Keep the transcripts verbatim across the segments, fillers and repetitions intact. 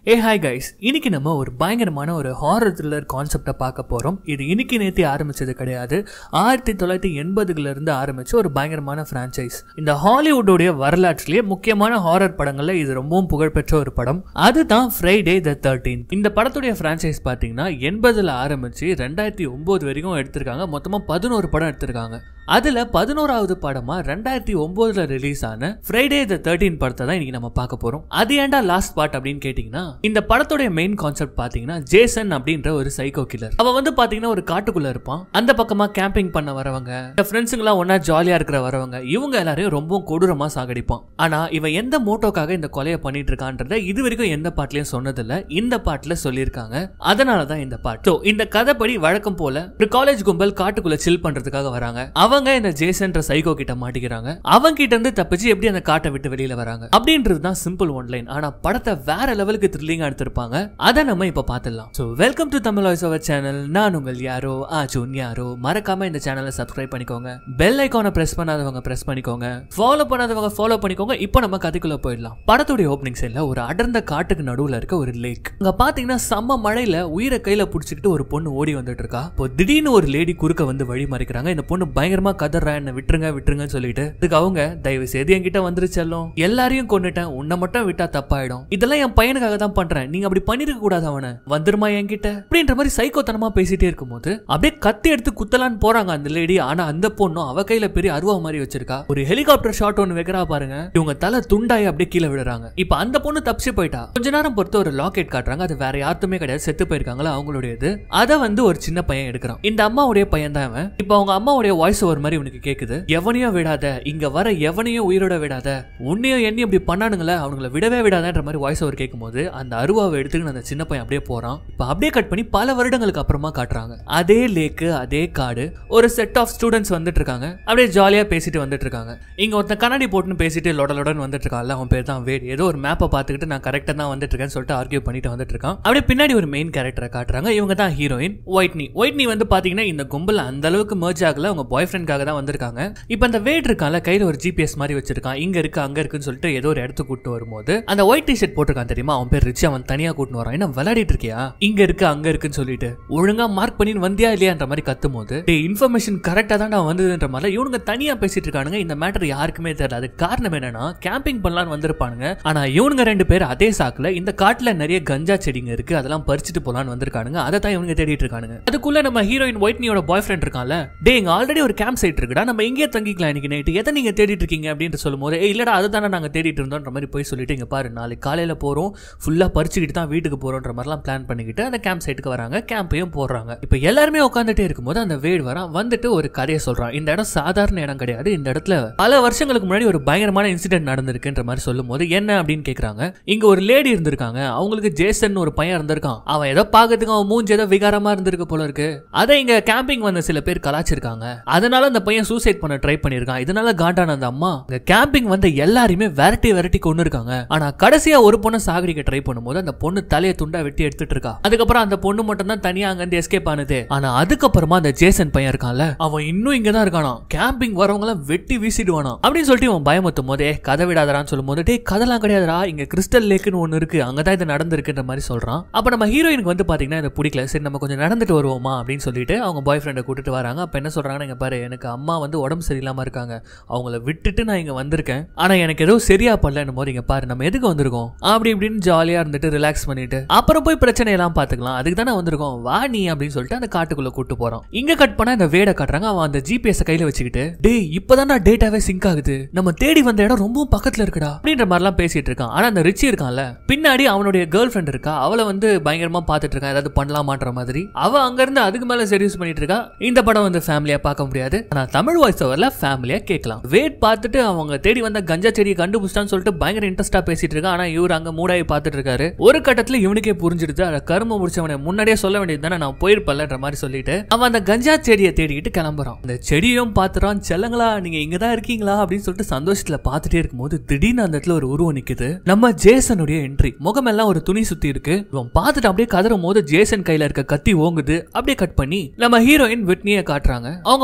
ஏ hi guys, இன்னைக்கு நம்ம ஒரு பயங்கரமான ஒரு ஹாரர் த்ரில்லர் கான்செப்டை பார்க்க போகிறோம். இது இன்னைக்கு நேற்று ஆரம்பிச்சது கிடையாது. ஆயிரத்தி தொள்ளாயிரத்தி எண்பதுல இருந்து ஆரம்பிச்ச ஒரு பயங்கரமான பிரான்ச்சைஸ். இந்த ஹாலிவுட்டோடைய வரலாற்றிலேயே முக்கியமான ஹாரர் படங்கள்ல இது ரொம்பவும் புகழ்பெற்ற ஒரு படம். அதுதான் ஃப்ரைடே த தேர்ட்டீன்த். இந்த படத்துடைய பிரான்ச்சைஸ் பார்த்தீங்கன்னா எண்பதுல ஆரம்பிச்சு ரெண்டாயிரத்தி ஒன்பது வரைக்கும் எடுத்திருக்காங்க. மொத்தமா பதினோரு படம் எடுத்திருக்காங்க. அதுல பதினோராவது படமா ரெண்டாயிரத்தி ஒன்பதுல ரிலீஸ் ஆன ஃப்ரைடே த தேர்ட்டீன்த் படத்தை தான் இன்னைக்கு நம்ம பார்க்க போறோம். அது ஏன்டா லாஸ்ட் பார்ட் அப்படின்னு கேட்டீங்கன்னா, இந்த படத்துடைய மெயின் கான்செப்ட் பாத்தீங்கன்னா ஜேசன் அப்படின்ற ஒரு சைக்கோ கில்லர். அவன் வந்து பாத்தீங்கன்னா ஒரு காட்டுக்குள்ள இருப்பான். அந்த பக்கமா கேம்பிங் பண்ண வரவங்க, ஃப்ரெண்ட்ஸுங்களா ஒன்னா ஜாலியா இருக்கிற வரவங்க, இவங்க எல்லாரையும் ரொம்ப கொடூரமா சாகடிப்பான். ஆனா இவன் எந்த மோட்டோக்காக இந்த கொலையை பண்ணிட்டு இருக்கான்றத இது வரைக்கும் எந்த பாட்டுலயும் சொன்னதில்ல. இந்த பாட்டுல சொல்லியிருக்காங்க. அதனாலதான் இந்த பாட்டு. இந்த கதைப்படி வழக்கம் போல ஒரு காலேஜ் கும்பல் காட்டுக்குள்ள சில் பண்றதுக்காக வராங்க. அவங்க இந்த ஜேசன்ற சைக்கோ கிட்ட மாட்டிக்கிறாங்க. அவங்க கிட்ட இருந்து தப்பிச்சு எப்படி அந்த காட்டை விட்டு வெளியில வராங்க அப்படின்றது தான் சிம்பிள் ஒன் லைன். ஆனா படத்தை வேற லெவலுக்கு த்ரில்லிங்கா எடுத்திருப்பாங்க. அதை நம்ம இப்ப பாத்துடலாம். So welcome to Tamil voice over channel. நான் உங்கள் யாரோ ஆஜூன் யாரோ. மறக்காம இந்த சேனலை சப்ஸ்கிரைப் பண்ணிக்கோங்க. பெல் ஐகானை பிரஸ் பண்ணாதவங்க பிரஸ் பண்ணிக்கோங்க. ஃபாலோ பண்ணாதவங்க ஃபாலோ பண்ணிக்கோங்க. இப்போ நம்ம கதைக்குள்ள போயிடலாம். படத்துடைய ஓப்பனிங் சைட்ல ஒரு அடர்ந்த காட்டுக்கு நடுவுல இருக்க ஒரு லேக். அங்க பாத்தீங்கன்னா செம்ம மழையில உயிரை கையில புடிச்சுக்கிட்டு ஒரு பொண்ணு ஓடி வந்துட்டு இருக்கா. இப்போ திடீர்னு ஒரு லேடி குறுக்க வந்து வழி மறைக்கிறாங்க. இந்த பொண்ணு பயங்கரமா கதறா, என்ன விட்டுருங்க விட்டுருங்கன்னு சொல்லிட்டு அதுக்கு அவங்க, தயவு செய்து என்கிட்ட வந்துருச்செல்லும், எல்லாரையும் கொண்டுட்டேன், உன்னை மட்டும் விட்டா தப்பாயிடும், இதெல்லாம் என் பையனுக்காக தான் பண்றேன், நீங்க அப்படி பண்ணிருக்க கூடாது, அவனை வந்துருமா என்கிட்ட அப்படின்ற மாதிரி சைக்கோத்தனமா பேசிட்டே இருக்கும்போது அப்படியே கத்தி எடுத்து குத்தலான்னு போறாங்க அந்த லேடி. ஆனா அந்த பொண்ணும் அவ கையில பெரிய அருவா மாதிரி வச்சிருக்கா. ஒரு ஹெலிகாப்டர் ஷாட் ஒன்னு வைக்கிறா பாருங்க. இவங்க தலை துண்டாயி அப்படியே கீழே விடுறாங்க. இப்ப அந்த பொண்ணு தப்பிச்சு போயிட்டா. கொஞ்ச நேரம் பொறுத்து ஒரு லாக்கெட் காட்டுறாங்க. அது வேற யாருமே கிடையாது, செத்து போயிருக்காங்களா அவங்களுடையது. அதை வந்து ஒரு சின்ன பையன் எடுக்கிறான். இந்த அம்மாவுடைய பையன் தான் அவன். இப்ப அவங்க அம்மாவுடைய வாய்ஸ் ஓவர் மாதிரி உனக்கு கேக்குது. எவனையும் விடாத, இங்க வர எவனையும் உயிரோட விடாத, உன்னையும் என்னையும் இப்படி பண்ணானுங்களே அவங்களை விடவே விடாதன்ற மாதிரி வாய்ஸ் ஓவர் கேட்கும் போது அந்த அருவாவை எடுத்துக்கிட்டு அந்த சின்ன பையன் அப்படியே போறான். இப்ப அப்படியே கட் பண்ணி பல வருடங்களுக்கு அப்புறமா காட்டுறாங்க. அதே லேக்கு, அதே காடு, ஒரு செட் ஆஃப் ஸ்டூடெண்ட்ஸ் வந்துட்டு இருக்காங்க. அப்படியே ஜாலியா பேசிட்டு வந்துட்டு இருக்காங்க. இங்க ஒருத்தன் கண்ணாடி போட்டுன்னு பேசிட்டு லொடலொடன் வந்துட்டு இருக்கான். அவன் பேர் தான் வேட். ஏதோ ஒரு மேப்பை பார்த்துக்கிட்டு நான் கரெக்டா தான் வந்துட்டு இருக்கேன்னு சொல்லிட்டு ஆர்கியூ பண்ணிட்டு வந்துட்டு இருக்கான். அப்படியே பின்னாடி ஒரு மெயின் கேரக்டரை காட்டுறாங்க. இவங்க தான் ஹீரோயின் ஒயிட்னி. ஒயிட்னி வந்து பாத்தீங்கன்னா இந்த கும்பல் அந்த அளவுக்கு மர்ஜ் ஆகல. அவங்க பாய் ஃப்ரெண்ட்காக தான் வந்திருக்காங்க. இப்ப அந்த வேட் இருக்கான்ல, கையில ஒரு ஜிபிஎஸ் மாதிரி வச்சிருக்கான். இங்க இருக்கு அங்க இருக்குன்னு சொல்லிட்டு ஏதோ ஒரு இடத்துக்கு கூட்டு வரும்போது அந்த ஒயிட் டிஷர்ட் போட்டிருக்கான் தெரியுமா, அவன் பேர் ரிச்சி. அவன் தனியா கூட்டு வரான். என்ன விளையாடிட்டு இருக்கியா, இங்க இருக்கு அங்க இருக்குன்னு சொல்லிட்டு ஒழுங்கா மார்க் பண்ணி வந்தியா இல்லையான்ற மாதிரி கத்தும் போது இன்ஃபர்மேஷன் கரெக்டா தான் நான் வந்ததுன்ற மாதிரி இவனுங்க தனியா பேசிட்டு இருக்கானுங்க. இந்த மேட்டர் யாருக்குமே தெரியல. அது காரணம் என்னன்னா, கேம்பிங் பண்ணலான்னு வந்திருப்பானுங்க. ஆனா இவனுங்க ரெண்டு பேர் அதே சாக்குல இந்த காட்டுல நிறைய கஞ்சா செடிங்க இருக்கு, அதெல்லாம் பறிச்சுட்டு போலான்னு வந்திருக்கானுங்க. அதை தான் இவனுங்க தேடிட்டு இருக்கானுங்க. அதுக்குள்ள நம்ம ஹீரோயின் ஒயிட்னியோட பாய் ஃப்ரெண்ட் இருக்கான்ல, டே இங்க ஆல்ரெடி ஒரு கேம்ப் சைட் இருக்குடா, நம்ம இங்கே தங்கிக்கலாம் இன்னைக்கு நைட்டு, எதை நீங்க தேடிட்டு இருக்கீங்க அப்படின்னு சொல்லும் போது, இல்லடா அதுதானே நாங்க தேடிட்டு இருந்தோம்ன்ற மாதிரி போய் சொல்லிட்டு, இங்க பாரு நாளைக்கு காலையில போறோம், ஃபுல்லா பறிச்சுக்கிட்டு தான் வீட்டுக்கு போறோம்ன்ற மாதிரிலாம் பிளான் பண்ணிக்கிட்டு அந்த கேம்ப் சைட்டுக்கு வராங்க. கேம்பையும் போடுறாங்க. இப்ப எல்லாருமே உட்காந்துட்டே இருக்கும்போது அந்த வேட் வரான். வந்துட்டு ஒரு கதையை சொல்றான். இந்த இடம் சாதாரண இடம் கிடையாது, இந்த இடத்துல பல வருஷங்களுக்கு முன்னாடி ஒரு பயங்கரமான இன்சிடென்ட் நடந்திருக்குன்ற மாதிரி சொல்லும் போது, என்ன அப்படின்னு கேக்குறாங்க. இங்க ஒரு லேடி இருந்திருக்காங்க, அவங்களுக்கு ஜேசன் ஒரு பையன் இருந்திருக்கான். அவன் ஏதோ பாக்கிறதுக்கு அவன் மூஞ்சி ஏதோ விகாரமா இருந்திருக்கு போல இருக்கு. அதை இங்க கேம்பிங் வந்த சில பேர் கலாச்சிருக்காங்க. அதனால அந்த பையன் சூசைட் பண்ண ட்ரை பண்ணிருக்கான். இதனால காண்டான அந்த அம்மா இந்த கேம்பிங் வந்த எல்லாரையுமே விரட்டி விரட்டி கொண்டு இருக்காங்க. ஆனா கடைசியா ஒரு பொண்ணை சாகடிக்க ட்ரை பண்ணும்போது அந்த பொண்ணு தலையை துண்டா வெட்டி எடுத்துட்டு இருக்கா. அதுக்கப்புறம் அந்த பொண்ணு மட்டும் தான் தனியா அங்க இருந்து எஸ்கேப் ஆனது. ஆனா அதுக்கப்புறமா அந்த ஜேசன் பையன் இருக்கான்ல, அவன் இன்னும் இங்க தான் இருக்கானா, கேம்பிங் வரவங்க எல்லாம் வெட்டி வீசிடுவானா அப்படின்னு சொல்லிட்டு அவன் பயமுத்தும் போதே கதை விடாதரான்னு சொல்லும் போது, டே கதெல்லாம் கிடையாதுடா, இங்க கிறிஸ்டல் லேக்குன்னு ஒண்ணு இருக்கு, அங்கதான் இது நடந்திருக்குன்ற மாதிரி சொல்றான். அப்ப நம்ம ஹீரோயினுக்கு வந்து பாத்தீங்கன்னா இது பிடிக்கல. சரி நம்ம கொஞ்சம் நடந்துட்டு வருவோமா அப்படின்னு சொல்லிட்டு அவங்க பாய் ஃப்ரெண்டை கூட்டிட்டு வராங்க. அப்ப என்ன சொல்றாங்கன்னா, இங்க பாரு எனக்கு அம்மா வந்து உடம்பு சரியில்லாம இருக்காங்க, அவங்கள விட்டுட்டு நான் இங்க வந்திருக்கேன், ஆனா எனக்கு ஏதோ சரியா பண்ணலன்னு போது, இங்க பாரு நம்ம எதுக்கு வந்திருக்கோம் அப்படி இப்படின்னு ஜாலியா இருந்துட்டு ரிலாக்ஸ் பண்ணிட்டு அப்புறம் போய் பிரச்சனை எல்லாம் பாத்துக்கலாம், அதுக்கு தானே வந்திருக்கோம், வா நீ அப்படின்னு சொல்லிட்டு அந்த காட்டுக்குள்ள கூட்டு போறோம். இங்க கட் பண்ணா இந்த வேட காட்டுறாங்க. அவன் அந்த ஜிபிஎஸ் கையில வச்சுக்கிட்டு, டே இப்பதான் டேட்டாவே சிங்க் ஆகுது, நம்ம தேடி வந்த இடம் ரொம்ப பக்கத்துல இருக்குடா அப்படின்ற மாதிரி எல்லாம் பேசிட்டு இருக்கான். ஆனா அந்த ரிச்சி இருக்கான்ல, பின்னாடி அவனுடைய கேர்ள் ஃப்ரெண்ட் இருக்கா, அவளை வந்து பயங்கரமா பாத்துட்டு இருக்கான், ஏதாவது பண்ணலாமான்ற மாதிரி. அவ அங்க இருந்து அதுக்கு மேல சர்வீஸ் பண்ணிட்டு இருக்கா. இந்த படம் வந்து ஃபேமிலியா பார்க்க முடியாது, ஆனா தமிழ் வாய்ஸ் ஓவர்ல ஃபேமிலியா கேட்கலாம். வேட் பார்த்துட்டு அவங்க தேடி வந்த கஞ்சா செடியை கண்டுபிடிச்சான்னு சொல்லிட்டு பயங்கர இன்ட்ரெஸ்டா பேசிட்டு இருக்கா. ஆனா இவர் அங்க மூடாயி பார்த்துட்டு இருக்காரு. ஒரு கட்டத்துல இவனுக்கே புரிஞ்சிடுது, அத கரும முடிச்சவனை முன்னாடியே சொல்ல வேண்டியது தானே, நான் போயிருப்பேன்ற மாதிரி சொல்லிட்டு அவன் அந்த கஞ்சா செடியை தேடிக்கிட்டு கிளம்புறான். அந்த செடியும் பாத்துறான். செல்லங்களா நீங்க இங்கதான் இருக்கீங்களா அப்படின்னு சொல்லிட்டு சந்தோஷத்துல பாத்துட்டே இருக்கும்போது திடீர்னு அந்த இடத்துல ஒரு உருவம் நிக்குது. நம்ம ஜேசனுடைய என்ட்ரி. முகமெல்லாம் ஒரு துணி சுத்தி இருக்கு. இவன் பார்த்துட்டு அப்படியே கதறும் போது ஜேசன் கையில இருக்க கத்தி ஓங்குது. அப்படியே கட் பண்ணி நம்ம ஹீரோயின் விட்னியை காட்டுறாங்க. அவங்க பாய் ஃப்ரெண்ட்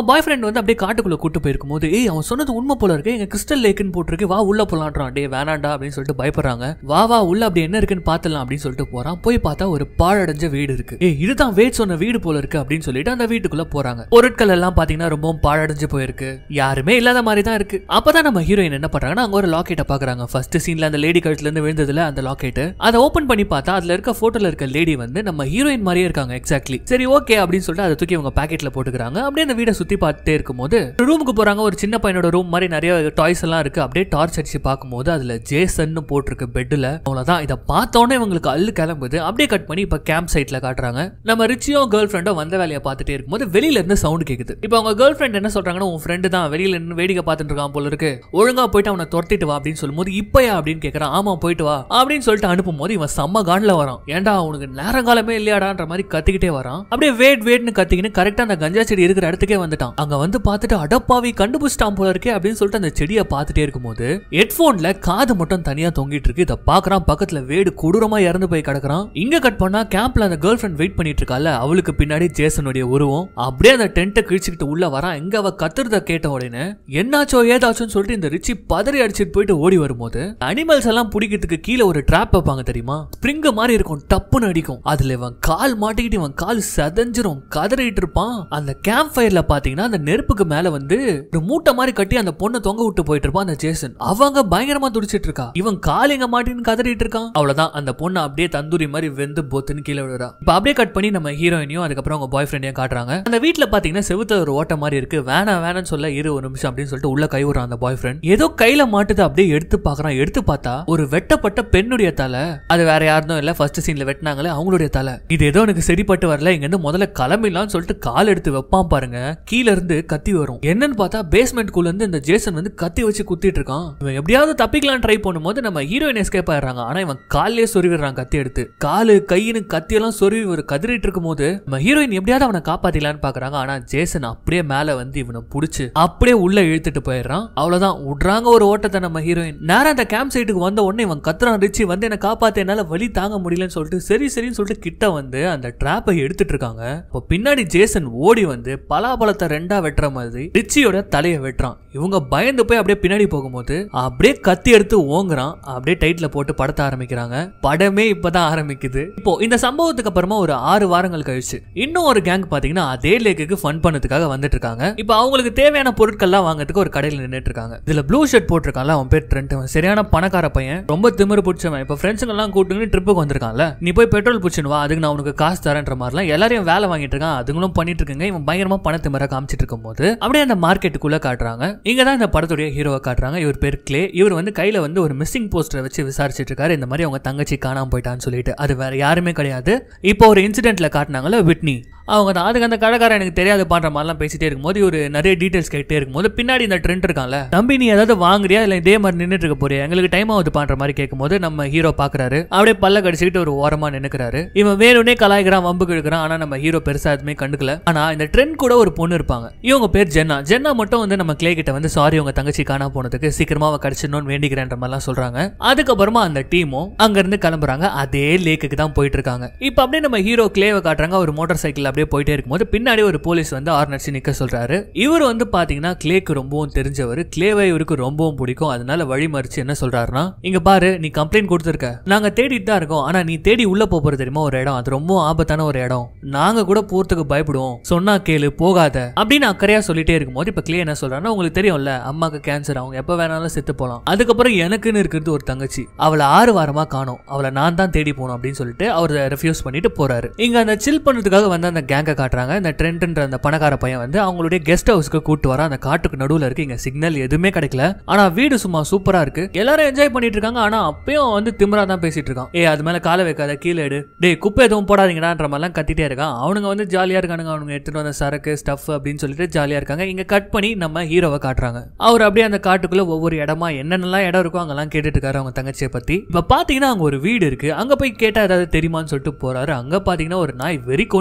ஃப்ரெண்ட் வந்து அப்படியே காட்டுக்குள்ள கூட்டு போயிருக்கும் போது ஏய் அவன் சொன்னது உண்மை போல இருக்கு, எங்க கிறிஸ்டல் லேக்குன்னு போட்டுருக்கு, வா உள்ள போலான்றான். டே வேணாண்டா அப்படின்னு சொல்லிட்டு பயப்படுறாங்க. வா வா உள்ள அப்படி என்ன இருக்குன்னு பாத்துலாம் அப்படின்னு சொல்லிட்டு போறான். போய் பார்த்தா ஒரு பாழடைஞ்ச வீடு இருக்கு. ஏய் இதுதான் வேட் சொன்ன வீடு போல இருக்கு அப்படின்னு சொல்லிட்டு அந்த வீட்டுக்குள்ள போறாங்க. பொருட்கள் எல்லாம் பாத்தீங்கன்னா ரொம்பவும் பாழடைஞ்சு போயிருக்கு, யாருமே இல்லாத மாதிரி தான் இருக்கு. அப்பதான் நம்ம ஹீரோயின் என்ன பண்றாங்கன்னா அங்க ஒரு லாக்கெட்டை பாக்குறாங்க. ஃபர்ஸ்ட் சீன்ல அந்த லேடி கழுத்துல இருந்து விழுந்ததுல அந்த லாக்கெட், அதை ஓபன் பண்ணி பார்த்தா அதுல இருக்க போட்டோல இருக்க லேடி வந்து நம்ம ஹீரோயின் மாதிரியே இருக்காங்க எக்ஸாக்ட்லி. சரி ஓகே அப்படின்னு சொல்லிட்டு அதை தூக்கி அவங்க பாக்கெட்ல போட்டுக்கிறாங்க. அப்படியே அந்த வீடை சுத்தி பார்த்துட்டே இருக்கும்போது ரூமுக்கு போறாங்க. ஒரு சின்ன பையனோட ரூம் மாதிரி நிறைய டாய்ஸ் எல்லாம் இருக்கு. அப்படியே டார்ச் அடிச்சு பார்க்கும்போது அதுல ஜேசன் போட்டிருக்கு பெட்ல. அவ்வளவுதான், இதை பார்த்தோன்னே இவங்களுக்கு அள்ளு கிளம்புது. அப்படியே கட் பண்ணி இப்ப கேம்ப் சைட்ல காட்டுறாங்க. நம்ம ரிச்சியும் கேர்ள் ஃப்ரெண்டும் வந்த வேலையை பார்த்துட்டே இருக்கும்போது வெளியில இருந்து சவுண்ட் கேக்குது. இப்போ அவங்க கேர்ள் ஃப்ரெண்ட் என்ன சொல்றாங்கன்னா உன் ஃப்ரெண்டு தான் வெளியில இருந்து வேடிக்கை பார்த்துட்டு இருக்கான் போல இருக்கு, ஒழுங்கா போயிட்டு அவனை துரத்திட்டு வா அப்படின்னு சொல்லும்போது இப்பயா அப்படின்னு கேட்கறான். ஆமா போயிட்டு வா அப்படின்னு சொல்லிட்டு அனுப்பும் போது இவன் செம்ம கான்ல வரான். ஏன்டா அவனுக்கு நேரங்காலமே இல்லையாடான்ற மாதிரி கத்திக்கிட்டே வரான். அப்படியே வேட் வேட்னு கத்திக்கின்னு கரெக்டா அந்த கஞ்சா செடி இருக்கிற இடத்துக்கே வந்துட்டான். அங்க வந்து பார்த்துட்டு அடப்பாவி கண்டுபிடிச்சிட்டான் போல இருக்கே அப்படின்னு சொல்லிட்டு அந்த செடியை பார்த்துட்டே இருக்கும்போது ஹெட்போன்ல காது மட்டும் தனியா தொங்கிட்டு இருக்கு. இதை பாக்குறான். பக்கத்துல வேடு கொடூரமா இறந்து போய் கிடக்குறான். இங்க கட் பண்ணா கேம்ப்ல அந்த கேர்ள் ஃப்ரெண்ட் வெயிட் பண்ணிட்டு இருக்கால, அவளுக்கு பின்னாடி ஜேசனுடைய உருவம். அப்படியே அந்த டென்ட்டை கிழிச்சுக்கிட்டு உள்ள வரான். எங்க அவ கத்துறத கேட்ட உடனே என்னாச்சோ ஏதாச்சும் சொல்லிட்டு இந்த ரிச்சி பதறி அடிச்சுட்டு போயிட்டு ஓடி வரும்போது அனிமல்ஸ் எல்லாம் பிடிக்கிறதுக்கு கீழே ஒரு ட்ராப் வைப்பாங்க தெரியுமா, ஸ்ப்ரிங் மாதிரி இருக்கும், டப்புன்னு அடிக்கும். அதுல இவன் கால் மாட்டிக்கிட்டு இவன் கால் சதஞ்சிரும், கதறிட்டு இருப்பான். அந்த கேம்ப் ஃபயர்ல பாத்தீங்கன்னா அந்த நெருப்புக்கு மேல வந்து ஒரு மூட்டை மாதிரி கட்டி அந்த பொண்ணை தொங்க விட்டு போயிட்டு இருப்பான் அந்த ஜேசன். அவங்க பயங்கரமா துடிச்சிட்டு இருக்கா, இவன் கால் எங்க மாட்டின்னு கதறிட்டு இருக்கான். அவ்வளவுதான், அந்த பொண்ணு அப்படியே தந்தூரி மாதிரி வெந்து பொத்துன்னு கீழே விடுறா. இப்ப அப்படியே கட் பண்ணி நம்ம ஹீரோயினையும் அதுக்கப்புறம் அவங்க பாய் ஃப்ரெண்டையும் காட்டுறாங்க. அந்த வீட்டுல பாத்தீங்கன்னா செவுத்துல ஒரு ஓட்ட மாதிரி இருக்கு. வேணா வேணான்னு சொல்ல இரு ஒரு நிமிஷம் அப்படின்னு சொல்லிட்டு உள்ள கை விடுறான் அந்த பாய் ஃப்ரெண்ட். ஏதோ கையில மாட்டுது. அப்படியே எடுத்து பாக்குறான். எடுத்து பார்த்தா ஒரு வெட்டப்பட்ட பெண்ணுடைய தலை. அது வேற யாரும் இல்ல, ஃபர்ஸ்ட் சீன்ல வெட்டினாங்களே அவங்களுடைய தலை. இது ஏதோ எனக்கு சரிப்பட்டு வரல, இங்க இருந்து முதல்ல கிளம்பிடலாம்னு சொல்லிட்டு கால் எடுத்து வைப்பான் பாருங்க. கீழ இருந்து கத்தி வரும். என்னன்னு பார்த்தா பேஸ்மெண்ட் குள்ள இருந்து இந்த ஜேசன் வந்து கத்தி வச்சு குத்திட்டு இருக்கான். இவன் எப்படியாவது தப்பிக்கலாம் ட்ரை பண்ணும்போது நம்ம ஹீரோயின் எஸ்கேப் ஆயிடுறாங்க. ஆனா இவன் காலிலே சொருவிடுறான் கத்தி எடுத்து. காலு கையின்னு கத்தி எல்லாம் சொருவி ஒரு கதறிட்டு இருக்கும் போது நம்ம ஹீரோயின் எப்படியாவது அவனை காப்பாத்திக்கலான்னு பாக்குறாங்க. ஆனா ஜேசன் அப்படியே மேல வந்து இவனை புடிச்சு அப்படியே உள்ள இழுத்துட்டு போயிடுறான். அவ்வளவுதான், விடுறாங்க ஒரு ஓட்டத்தை நம்ம ஹீரோயின். நேரம் அந்த கேம்ப் சைட்டுக்கு வந்த உடனே இவன் கத்துறான், ரிச்சி வந்து என்ன காப்பாத்த, என்னால வலி தாங்க முடியலன்னு சொல்லிட்டு சரி சரின்னு சொல்லிட்டு கிட்ட வந்து அந்த டிராப்பை எடுத்துட்டு இருக்காங்க. இப்போ பின்னாடி ஜேசன் ஓடி வந்து பலாபலத்தை ரெண்டா வெட்டுற மாதிரி ரிச்சியோட தலையை வெட்டுறான். இவங்க பயந்து போய் அப்படியே பின்னாடி போகும்போது அப்படியே கத்தி எடுத்து ஓங்குறான். அப்படியே டைட்டில போட்டு படத்தை ஆரம்பிக்கிறாங்க. படமே இப்பதான் ஆரம்பிக்குது. இப்போ இந்த சம்பவத்துக்கு அப்புறமா ஒரு ஆறு வாரங்கள் கழிச்சு இன்னும் ஒரு கேங் பாத்தீங்கன்னா அதே லேக்குக்கு ஃபன் பண்ணதுக்காக வந்துட்டு இருக்காங்க. இப்போ அவங்களுக்கு தேவையான பொருட்கள்லாம் வாங்குறதுக்கு ஒரு கடையில் நின்றுட்டு இருக்காங்க. இதுல ப்ளூ ஷர்ட் போட்டிருக்கான்ல அவன் பேர் ட்ரெண்ட், சரியான பணக்கார பையன், ரொம்ப திமிரு பிடிச்சவன். இப்போ ஃப்ரெண்ட்ஸுங்க எல்லாம் கூட்டுன்னு ட்ரிப்புக்கு வந்திருக்கான்ல, நீ போய் பெட்ரோல் பிடிச்சின்னு வா, அதுக்கு நான் உனக்கு காசு தரேன்ற மாதிரிலாம் எல்லாரையும் வேலை வாங்கிட்டு இருக்கான். அதுங்களும் பண்ணிட்டு இருக்காங்க. இவன் பயங்கரமா பணத்திமிர காமிச்சிட்டு இருக்கும் போது அப்படியே அந்த மார்க்கெட்டுக்குள்ள காட்டுறாங்க. இங்கதான் இந்த படத்துடைய ஹீரோவை காட்டுறாங்க. இவர் பேர் கிளே. இவர் வந்து கையில வந்து ஒரு மிஸ்ஸிங் போஸ்டரை வச்சு விசாரிச்சிட்டு இருக்காரு. இந்த மாதிரி அவங்க தங்கச்சி காணாம போயிட்டான்னு சொல்லிட்டு. அது வேற யாருமே கிடையாது. இப்போ ஒரு இன்சிடென்ட்ல காட்டினாங்கல்ல விட்னி, அவங்க தான். அதுக்கு அந்த கடைக்காரன் எனக்கு தெரியாது பண்ற மாதிரிலாம் பேசிட்டே இருக்கும்போது ஒரு நிறைய டீடைல்ஸ் கேட்டே இருக்கும்போது பின்னாடி இந்த ட்ரெண்ட் இருக்கான்ல, தம்பி நீ ஏதாவது வாங்குறியா இல்ல இதே மாதிரி நின்றுட்டு இருக்க போறியா, எங்களுக்கு டைம் ஆகுது பண்ற மாதிரி கேட்கும்போது நம்ம ஹீரோ பாக்குறாரு. அப்படியே பல்ல கடிச்சிட்டு ஒரு ஓரமா நின்னுக்கிறாரு. இவன் வேணும்னே கலாய்க்கிறான், வம்புக்கு எடுக்கிறான். ஆனா நம்ம ஹீரோ பெருசா எதுவுமே கண்டுக்கல. ஆனா இந்த ட்ரெண்ட் கூட ஒரு பொண்ணு இருப்பாங்க. இவங்க பேர் ஜென்னா. ஜென்னா மட்டும் வந்து நம்ம கிளே கிட்ட வந்து சாரி உங்க தங்கச்சி காணா போனதுக்கு, சீக்கிரமா அவ கடிச்சிடணும்னு வேண்டிக்கிறேன்ற மாதிரிலாம் சொல்றாங்க. அதுக்கப்புறமா அந்த டீமும் அங்க இருந்து கிளம்புறாங்க. அதே லேக்குக்கு தான் போயிட்டு இருக்காங்க. இப்ப அப்படியே நம்ம ஹீரோ கிளேவை காட்டுறாங்க. ஒரு மோட்டார் சைக்கிள் அப்படியே போயிட்டே இருக்கும்போது பின்னாடி ஒரு போலீஸ் வந்து ஆர்ன் அடிச்சு நிக்க சொல்றாரு. இவர் வந்து பாத்தீங்கன்னா கிளேக்கு ரொம்பவும் தெரிஞ்சவர். கிளேவை இவருக்கு ரொம்பவும் பிடிக்கும். அதனால வழி மறிச்சு என்ன சொல்றாருன்னா, இங்க பாரு நீ கம்ப்ளைண்ட் கொடுத்திருக்க, நாங்க தேடிட்டு தான் இருக்கோம். ஆனா நீ தேடி உள்ள போறது தெரியுமா ஒரு இடம், அது ரொம்ப ஆபத்தான ஒரு இடம், நாங்க கூட போறதுக்கு பயப்படுவோம், சொன்னா கேளு போகாத அப்படின்னு அக்கறையா சொல்லிட்டே இருக்கும்போது இப்ப கிளே என்ன சொல்றாருன்னா, உங்களுக்கு தெரியும்ல அம்மாக்கு கேன்சர், அவங்க எப்ப வேணாலும் செத்து போலாம். அதுக்கப்புறம் எனக்குன்னு இருக்கிறது ஒரு தங்கச்சி, அவளை ஆறு வாரமா காணோம், அவளை நான் தான் தேடி போனோம் அப்படின்னு சொல்லிட்டு அவர் ரெஃப்யூஸ் பண்ணிட்டு போறாரு. இங்க அந்த சில் பண்ணதுக்காக வந்து அந்த கேங்க காட்டுறாங்க. இந்த ட்ரெண்ட்ன்ற அந்த பணக்கார பையன் வந்து அவங்களுடைய கெஸ்ட் ஹவுஸ்க்கு கூட்டு வர. அந்த காட்டுக்கு நடுவுல இருக்கு. இங்க சிக்னல் எதுவுமே கிடைக்கல. ஆனா வீடு சும்மா சூப்பரா இருக்கு. எல்லாரும் என்ஜாய் பண்ணிட்டு இருக்காங்க. ஆனா அப்பயும் வந்து திமிரா தான் பேசிட்டு இருக்கான். ஏ அது மேல காலை வைக்காத, கீழே எடு, டே குப்பை எதுவும் போடாதீங்கடான்ற மாதிரிலாம் கத்திட்டே இருக்கான். அவனுங்க வந்து ஜாலியா இருக்கானுங்க. அவனுங்க எடுத்துட்டு வந்த சரக்கு ஸ்டஃப் அப்படின்னு சொல்லிட்டு ஜாலியா இருக்காங்க. இங்க கட் பண்ணி நம்ம ஹீரோவை காட்டுறாங்க. அவர் அப்படியே அந்த காட்டுக்குள்ள ஒவ்வொரு இடமா என்னென்னலாம் இடம் இருக்கோ அங்கெல்லாம் கேட்டுட்டு இருக்காரு அவங்க தங்கச்சியை பத்தி. இப்ப பாத்தீங்கன்னா அங்க ஒரு வீடு இருக்கு. அங்க போய் கேட்டா ஏதாவது தெரியுமான்னு சொல்லிட்டு போறாரு. அங்க பாத்தீங்கன்னா ஒரு நாய் வெறி கொண்டு வர கடி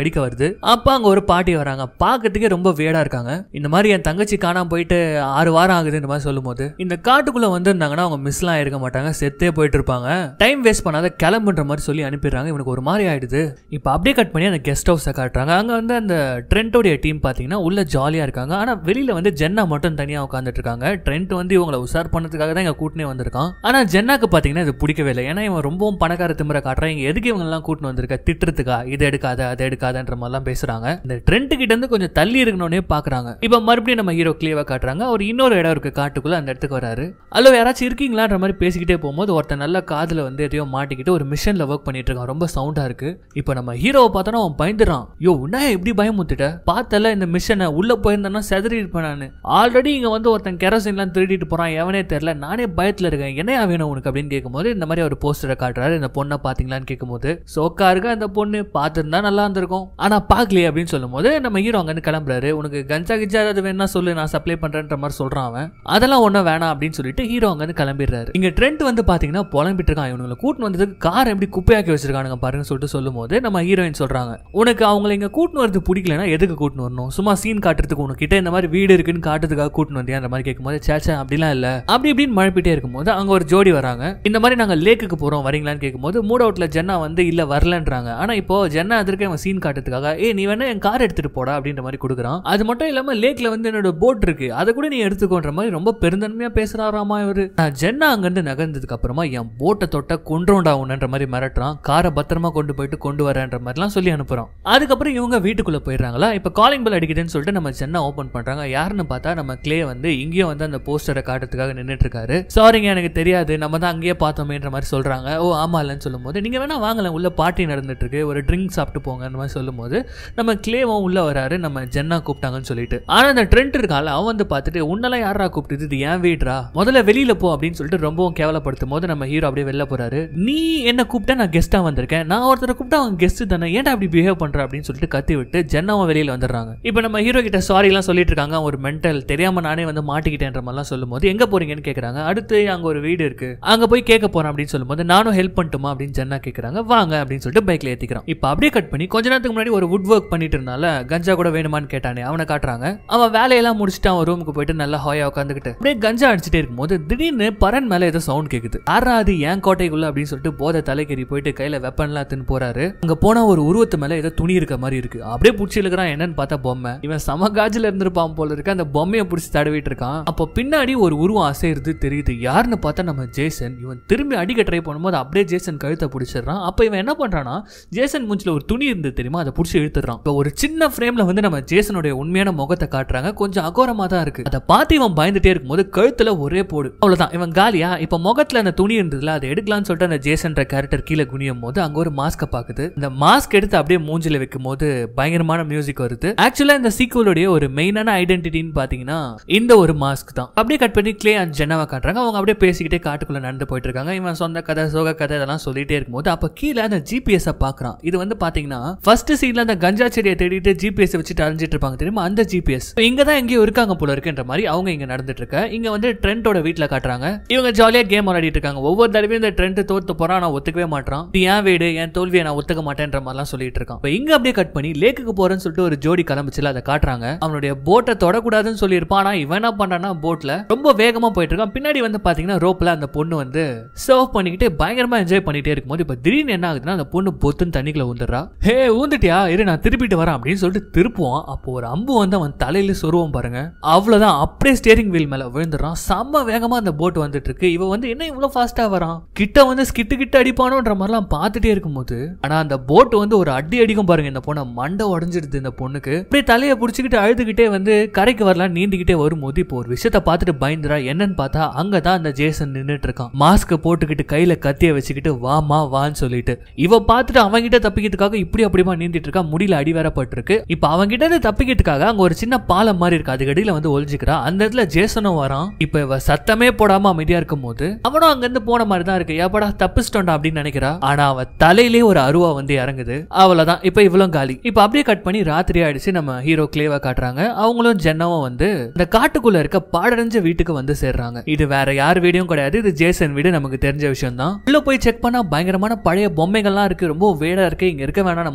நடிக்க வருது. அப்ப அங்க ஒரு பாட்டி வராங்க. பாக்கிறதுக்கே ரொம்ப வேடா இருக்காங்க. இந்த மாதிரி என் தங்கச்சி காணாம போயிட்டு ஆறு வாரம் ஆகுதுன்ற மாதிரி சொல்லும் போது இந்த காட்டுக்குள்ள வந்திருந்தாங்கன்னா அவங்க மிஸ்லாம் இருக்க மாட்டாங்க, செத்தே போயிட்டு இருப்பாங்க. டைம் வேஸ்ட் பண்ணாத கிளம்புன்ற மாதிரி சொல்லி அனுப்பிடுறாங்க. இவனுக்கு ஒரு மாதிரி ஆயிடுது. இப்ப அப்படியே கட் பண்ணி அந்த கெஸ்ட் ஹவுஸை காட்டுறாங்க. அங்க வந்து அந்த ட்ரெண்டோடைய டீம் பாத்தீங்கன்னா உள்ள ஜாலியா இருக்காங்க. ஆனா வெளியில வந்து ஜென்னா மட்டும் தனியா உட்காந்துட்டு இருக்காங்க. ட்ரெண்ட் வந்து இவங்களை உசார் பண்ணதுக்காக தான் இங்க கூட்டனே வந்திருக்கான். ஆனா ஜென்னாக்கு பாத்தீங்கன்னா இது பிடிக்கவே இல்லை. ஏன்னா இவன் ரொம்பவும் பணக்கார திமிர காட்டுறான். இங்க எதுக்கு இவங்க எல்லாம் கூட்டின்னு வந்திருக்க, திட்டுறதுக்கா, இது எடுக்காத அதை எடுக்காதன்ற மாதிரி எல்லாம் பேசுறாங்க. இந்த ட்ரெண்ட் கிட்ட இருந்து கொஞ்சம் தள்ளி இருக்கணும்னே பாக்குறாங்க. இப்ப மறுபடியும் நம்ம ஹீரோ கிளியவா காட்டுறாங்க. ஒரு இன்னொரு இடம் இருக்கு காட்டுக்குள்ள, அந்த இடத்துக்கு வராரு. அல்லோ யாராச்சும் இருக்கீங்களான்ற மாதிரி பேசிக்கிட்டே போகும்போது ஒருத்தன் நல்ல காதுல வந்து எதையோ மாட்டிக்கிட்டு ஒரு மிஷன்ல ஒர்க் பண்ணிட்டு இருக்கான். ரொம்ப சவுண்டா இருக்கு. இப்ப நம்ம ஹீரோவை பார்த்தோன்னா அவன் பயந்துறான். யோ உன்ன எப்படி பயமுத்திட்ட, பார்த்தல இந்த மிஷனை உள்ள போயிருந்தா செதறி இருப்பேன் நானு. ஆல்ரெடி இங்க வந்து ஒருத்தன் கெரோசின்லாம் திருடிட்டு போறான், எவனே தெரியல, நானே பயத்துல இருக்கேன், என்னையா வேணும் உனக்கு அப்படின்னு கேட்கும்போது இந்த மாதிரி ஒரு போஸ்டரை காட்டுறாரு. இந்த பொண்ணை பாத்தீங்களான்னு கேட்கும்போது சோக்கா இருக்கா இந்த பொண்ணு, பார்த்துருந்தா நல்லா இருந்திருக்கும், ஆனா பாக்கலையே அப்படின்னு சொல்லும் போது நம்ம ஹீரோ அங்க இருந்து கிளம்புறாரு. உனக்கு கஞ்சா கிஞ்சா ஏதாவது வேணா சொல்லு, நான் சப்ளை பண்றேன்ற மாதிரி சொல்றான் அவன். அதெல்லாம் ஒன்னும் வேணாம் அப்படின்னு சொல்லிட்டு ஹீரோ அங்க இருந்து கிளம்பிடுறாரு. இங்க ட்ரெண்ட் வந்து பாத்தீங்கன்னா புலம்பிட்டு இருக்கான். இவங்களை கூட்டின்னு வந்ததுக்கு கார் எப்படி குப்பையாக்கி வச்சிருக்கானுங்க பாருங்க சொல்லிட்டு சொல்லும் போது நம்ம ஹீரோயின் சொல்றாங்க, உனக்கு அவங்களை இங்க கூட்டின்னு வரது பிடிக்கலன்னா எதுக்கு கூட்டின்னு வரணும், சும்மா சீன் காட்டுறதுக்கு உனக்கிட்ட இந்த மாதிரி வீடு இருக்குன்னு காட்டுறதுக்காக கூட்டின்னு வந்தியா அந்த மாதிரி கேட்கும்போது சேச்சா அப்படிலாம் இல்ல அப்படி இப்படின்னு மழைப்பிட்டே இருக்கும்போது அங்க ஒரு ஜோடி வராங்க. இந்த மாதிரி நாங்க லேக்குக்கு போறோம் வரீங்களான்னு கேட்கும்போது மூட் அவுட்ல ஜென்னா வந்து இல்ல வரலன்றாங்க. ஆனா இப்போ ஜென்னா எதிர்க்க அவன் சீன் காட்டுறதுக்காக ஏ நீ வேணா என் கார் எடுத்துட்டு போடா அப்படின்ற மாதிரி கொடுக்குறான். அது மட்டும் இல்லாம லேக்ல வந்து என்னோட போட் இருக்கு, அதை கூட நீ எடுத்துக்கோன்ற மாதிரி ரொம்ப பெருந்தன்மையா பேசுறாராமா இவரு. ஜென்னா அங்கிருந்து நகர்ந்ததுக்கு அப்புறமா என் போட்டை தொட்ட கொன்றோண்டா உன்னன்ற மாதிரி மிரட்டுறான். காரை பத்திரமா கொண்டு போயிட்டு கொண்டு வரேன்ற மாதிரிலாம் சொல்லி அனுப்புறான். அதுக்கப்புறம் இவங்க வீட்டுக்குள்ள போயிடுறாங்களா. இப்ப காலிங் பெல் அடிக்குதுன்னு சொல்லிட்டு நம்ம ஜென்னா ஓபன் பண்றாங்க. யாருன்னு பார்த்தா நம்ம கிளே வந்து இங்கேயும் வந்து அந்த போஸ்டரை காட்டுறதுக்காக நின்றுட்டு இருக்காரு. சாரிங்க எனக்கு தெரியாது, நம்ம தான் அங்கேயே பார்த்தோமேன்ற மாதிரி சொல்றாங்க. ஓ ஆமா இல்லன்னு சொல்லும் போது நீங்க வேணா வாங்கல, உள்ள பார்ட்டி நடந்துட்டு இருக்கு, ஒரு ட்ரிங்க் சாப்பிட்டு போங்க அந்த மாதிரி சொல்லும் போது நம்ம கிளேவும் உள்ள வராரு. நம்ம ஜென்னா கூப்பிட்டாங்கன்னு சொல்லிட்டு. ஆனா அந்த ட்ரெண்ட் இருக்கால அவன் வந்து பார்த்துட்டு உன்னெல்லாம் யாரா கூப்பிட்டு, இது ஏன் வீடுறா, முதல்ல வெளியில போ அப்படின்னு சொல்லிட்டு ரொம்பவும் கேவலப்படுத்தும் போது நம்ம ஹீரோ அப்படியே வெளில போறாரு. நீ என்ன கூப்பிட்டா நான் கெஸ்டா வந்திருக்கேன், நான் ஒருத்தரை கூப்பிட்டா அவன் கெஸ்ட் தானே, ஏன்டா அப்படி பிஹேவ் பண்ற அப்படின்னு சொல்லிட்டு கத்தி விட்டு ஜென்னாவும் வெளியில வந்துடுறாங்க. இப்போ நம்ம ஹீரோ கிட்ட சாரி எல்லாம் சொல்லிட்டு இருக்காங்க. ஒரு மென்டல் தெரியாம நானே வந்து மாட்டிக்கிட்டேன்ற மாதிரிலாம் சொல்லும் போது எங்க போறீங்கன்னு கேக்குறாங்க. அடுத்து அங்க ஒரு வீடு இருக்கு, அங்க போய் கேட்க போறேன் அப்படின்னு சொல்லும் போது நானும் ஹெல்ப் பண்ணட்டுமா அப்படின்னு ஜென்னா கேக்குறாங்க. வாங்க அப்படின்னு சொல்லிட்டு பைக்ல ஏத்திக்கிறான். இப்போ அப்படியே கட் பண்ணி கொஞ்ச நேரத்துக்கு முன்னாடி ஒரு வுட் ஒர்க் பண்ணிட்டு இருந்தால கஞ்சா கூட வேணுமான்னு கேட்டானே அவனை காட்டுறாங்க. அவன் வேலையெல்லாம் முடிச்சுட்டு அவன் ரூமுக்கு போயிட்டு நல்லா ஹாயா உட்காந்துக்கிட்டு அப்படியே கஞ்சா அடிச்சுட்டே இருக்கும்போது திடீர்னு பரன் மேல ஏதோ சவுண்ட் கேக்குது. ஆறா அது ஏன் கோட்டைக்குள்ள அப்படின்னு சொல்லிட்டு போதை தலைக்கறி போயிட்டு கையில வெப்பன்லாம் எடுத்துன்னு போறாரு. அங்க போனா ஒரு உருவத்து மேல ஏதோ துணி இருக்க மாதிரி இருக்கு. அப்படியே புடிச்சு இழுக்கிறான். என்னன்னு பார்த்தா பொம்மை. இவன் சம காஜில இருந்திருப்பான் போல இருக்கு. அந்த பொம்மையை புடிச்சு தடவிட்டு இருக்கான். அப்போ பின்னாடி ஒரு உருவம் அசைறது தெரியுது. யாருன்னு பார்த்தா நம்ம ஜேசன். இவன் திரும்பி அடிக்க ட்ரை பண்ணும்போது அப்படியே ஜேசன் கழுத்தை பிடிச்சிடறான். அப்ப இவன் என்ன பண்றானா, ஜேசன் மூஞ்சில ஒரு துணி இருந்து தெரியுமா, அதை புடிச்சு இழுத்துறான். இப்போ ஒரு சின்ன ஃப்ரேம்ல வந்து நம்ம ஜேசனுடைய உண்மையான முகத்தை காட்டுறாங்க. கொஞ்சம் அகோரமா தான் இருக்கு. அதை பார்த்து இவன் பயந்துட்டே இருக்கும்போது கழுத்துல ஒரே போடு. அவ்வளவுதான், இவன் காலியா. இப்ப முகத்துல அந்த துணி இருந்ததுல அதை எடுக்கலாம்னு சொல்லிட்டு அந்த ஜேசன்ற கேரக்டர் கீழே குனியும் போது அங்க ஒரு மாஸ்க பாக்குது. இந்த மாஸ்க் எடுத்து அப்படியே மூஞ்சில வைக்கும் போது பயங்கரமான மியூசிக் வருது. ஆக்சுவலா இந்த சீக்வலுடைய ஒரு மெயினான ஐடென்டிட்டின்னு பாத்தீங்கன்னா இந்த ஒரு மாஸ்க் தான். அப்படியே கட் பண்ணி கிளே அண்ட் ஜென்னாவை காட்டுறாங்க. அவங்க அப்படியே பேசிக்கிட்டே காட்டுக்குள்ள நடந்து போயிட்டு இருக்காங்க. இவன் சொந்த கதை சோக கதை இதெல்லாம் சொல்லிட்டே இருக்கும்போது அப்ப கீழே அந்த ஜிபிஎஸ் பாக்குறான். இது வந்து பாத்தீங்கன்னா ஃபர்ஸ்ட் சீன்ல அந்த கஞ்சா செடியை தேடிட்டு ஜிபிஎஸ் வச்சுட்டு அரைஞ்சிட்டு இருப்பாங்க தெரியுமா, அந்த ஜிபிஎஸ் இங்கதான் எங்கேயோ இருக்காங்க போல இருக்குன்ற மாதிரி அவங்க இங்க நடந்துட்டு இருக்க. இங்க வந்து ட்ரெண்டோட வீட்டுல காட்டுறாங்க. இவங்க ஜாலியா கேம் விளையாடிட்டு இருக்காங்க. ஒவ்வொரு தடவையும் இந்த ட்ரெண்ட் தோத்து போறான், நான் ஒத்துக்கவே மாட்டான், என் வீடு என் தோல்வியை நான் ஒத்துக்க மாட்டேன்ற மாதிரிலாம் சொல்லிட்டு இருக்கான். இங்க அப்படியே கட் பண்ணி லேக்குக்கு போறேன்னு சொல்லிட்டு ஒரு ஜோடி கிளம்பிச்சுல அதை காட்டுறாங்க. அவனுடைய போட்டை தொடக்கூடாதுன்னு சொல்லி இருப்பான். ஆனா இவன் என்ன பண்றான்னா போட்ல ரொம்ப வேகமா போயிட்டு இருக்கான். பின்னாடி வந்து பாத்தீங்கன்னா ரோப்ல அந்த பொண்ணு வந்து சர்வ் பண்ணிக்கிட்டு பயங்கரமா என்ஜாய் பண்ணிட்டே இருக்கும்போது இப்ப திடீர்னு என்ன ஆகுதுன்னா அந்த பொண்ணு பொத்துன்னு தண்ணிக்குள்ள ஊந்துடுறா. ஹே ஊந்துட்டியா, இரு நான் திருப்பிட்டு வரேன் அப்படின்னு சொல்லிட்டு திருப்புவான். அப்போ ஒரு அம்பு வந்து அவன் தலையில சொருவோம் பாருங்க. அவ்வளவுதான், அப்படியே ஸ்டேரிங் வீல் மேல விழுந்துடுறான். செம்ம வேகமா அந்த போட் வந்துட்டு இருக்கு. இவன் வந்து என்ன இவ்வளவு ஃபாஸ்டா வரான், கிட்ட வந்து ஸ்கிட்டு கிட்ட அடிப்பானோன்ற மாதிரிலாம் பார்த்துட்டே இருக்கும்போது ஆனா அந்த போட் வந்து ஒரு அடி அடிக்கும் பாருங்க. இந்த பொண்ணை மண்டை உடஞ்சிடுது. இந்த பொண்ணுக்கு அப்படியே தலையை பிடிச்சிக்கிட்டு அழுதுகிட்டே வந்து கரைக்கு வரலாம் நீந்திக்கிட்டே வரும்போது இப்போ ஒரு விஷயத்த பார்த்துட்டு பயந்துரா. என்னன்னு பார்த்தா அங்கதான் அந்த ஜேசன் நின்றுட்டு இருக்கான். மாஸ்க் போட்டுக்கிட்டு கையில கத்திய வச்சுக்கிட்டு வாமா வான்னு சொல்லிட்டு இவ பார்த்துட்டு அவங்கிட்ட தப்பிக்கிறதுக்காக இப்படி அப்படிமா நீந்திட்டு இருக்கா. முடியல அடி வேற பட்டிருக்கு. இப்ப அவங்கிட்ட இருந்து தப்பிக்கிறதுக்காக அங்க ஒரு சின்ன பாலம் மாதிரி இருக்கு, அதுக்கு அடியில வந்து ஒளிஞ்சுக்கிறா. அந்த இடத்துல ஜேசனும் வரான். இப்ப இவ சத்தமே போடாம அமைதியா இருக்கும் போது அவனும் அங்க இருந்து போன மாதிரி தான் இருக்கு. ஏப்படா தப்பிச்சிட்டோண்டா அப்படின்னு நினைக்கிறா. ஆனா அவ தலையிலே ஒரு அருவா வந்து இறங்குது. அவ்வளவுதான், இப்ப இவ்வளவு காலி. இப்ப அப்படியே கட் பண்ணி ராத்திரி ஆயிடுச்சு. நம்ம ஹீரோ கிளேவா காட்டுறாங்க. அவங்களும் ஜென்னாவும் வந்து இந்த காட்டுக்குள்ள இருக்க பாடடைஞ்ச வீட்டுக்கு வந்து சேர்றாங்க. இது வேற யார் வீடும் கிடையாது, இது ஜேசன் வீடு. நமக்கு தெரிஞ்ச விஷயம் தான். உள்ள போய் செக் பண்ணா பயங்கரமான பழைய பொம்மைகள்லாம் இருக்கு. ரொம்ப வேடா இருக்கு. இங்க இருக்க வேணாம், நம்ம முதல்ல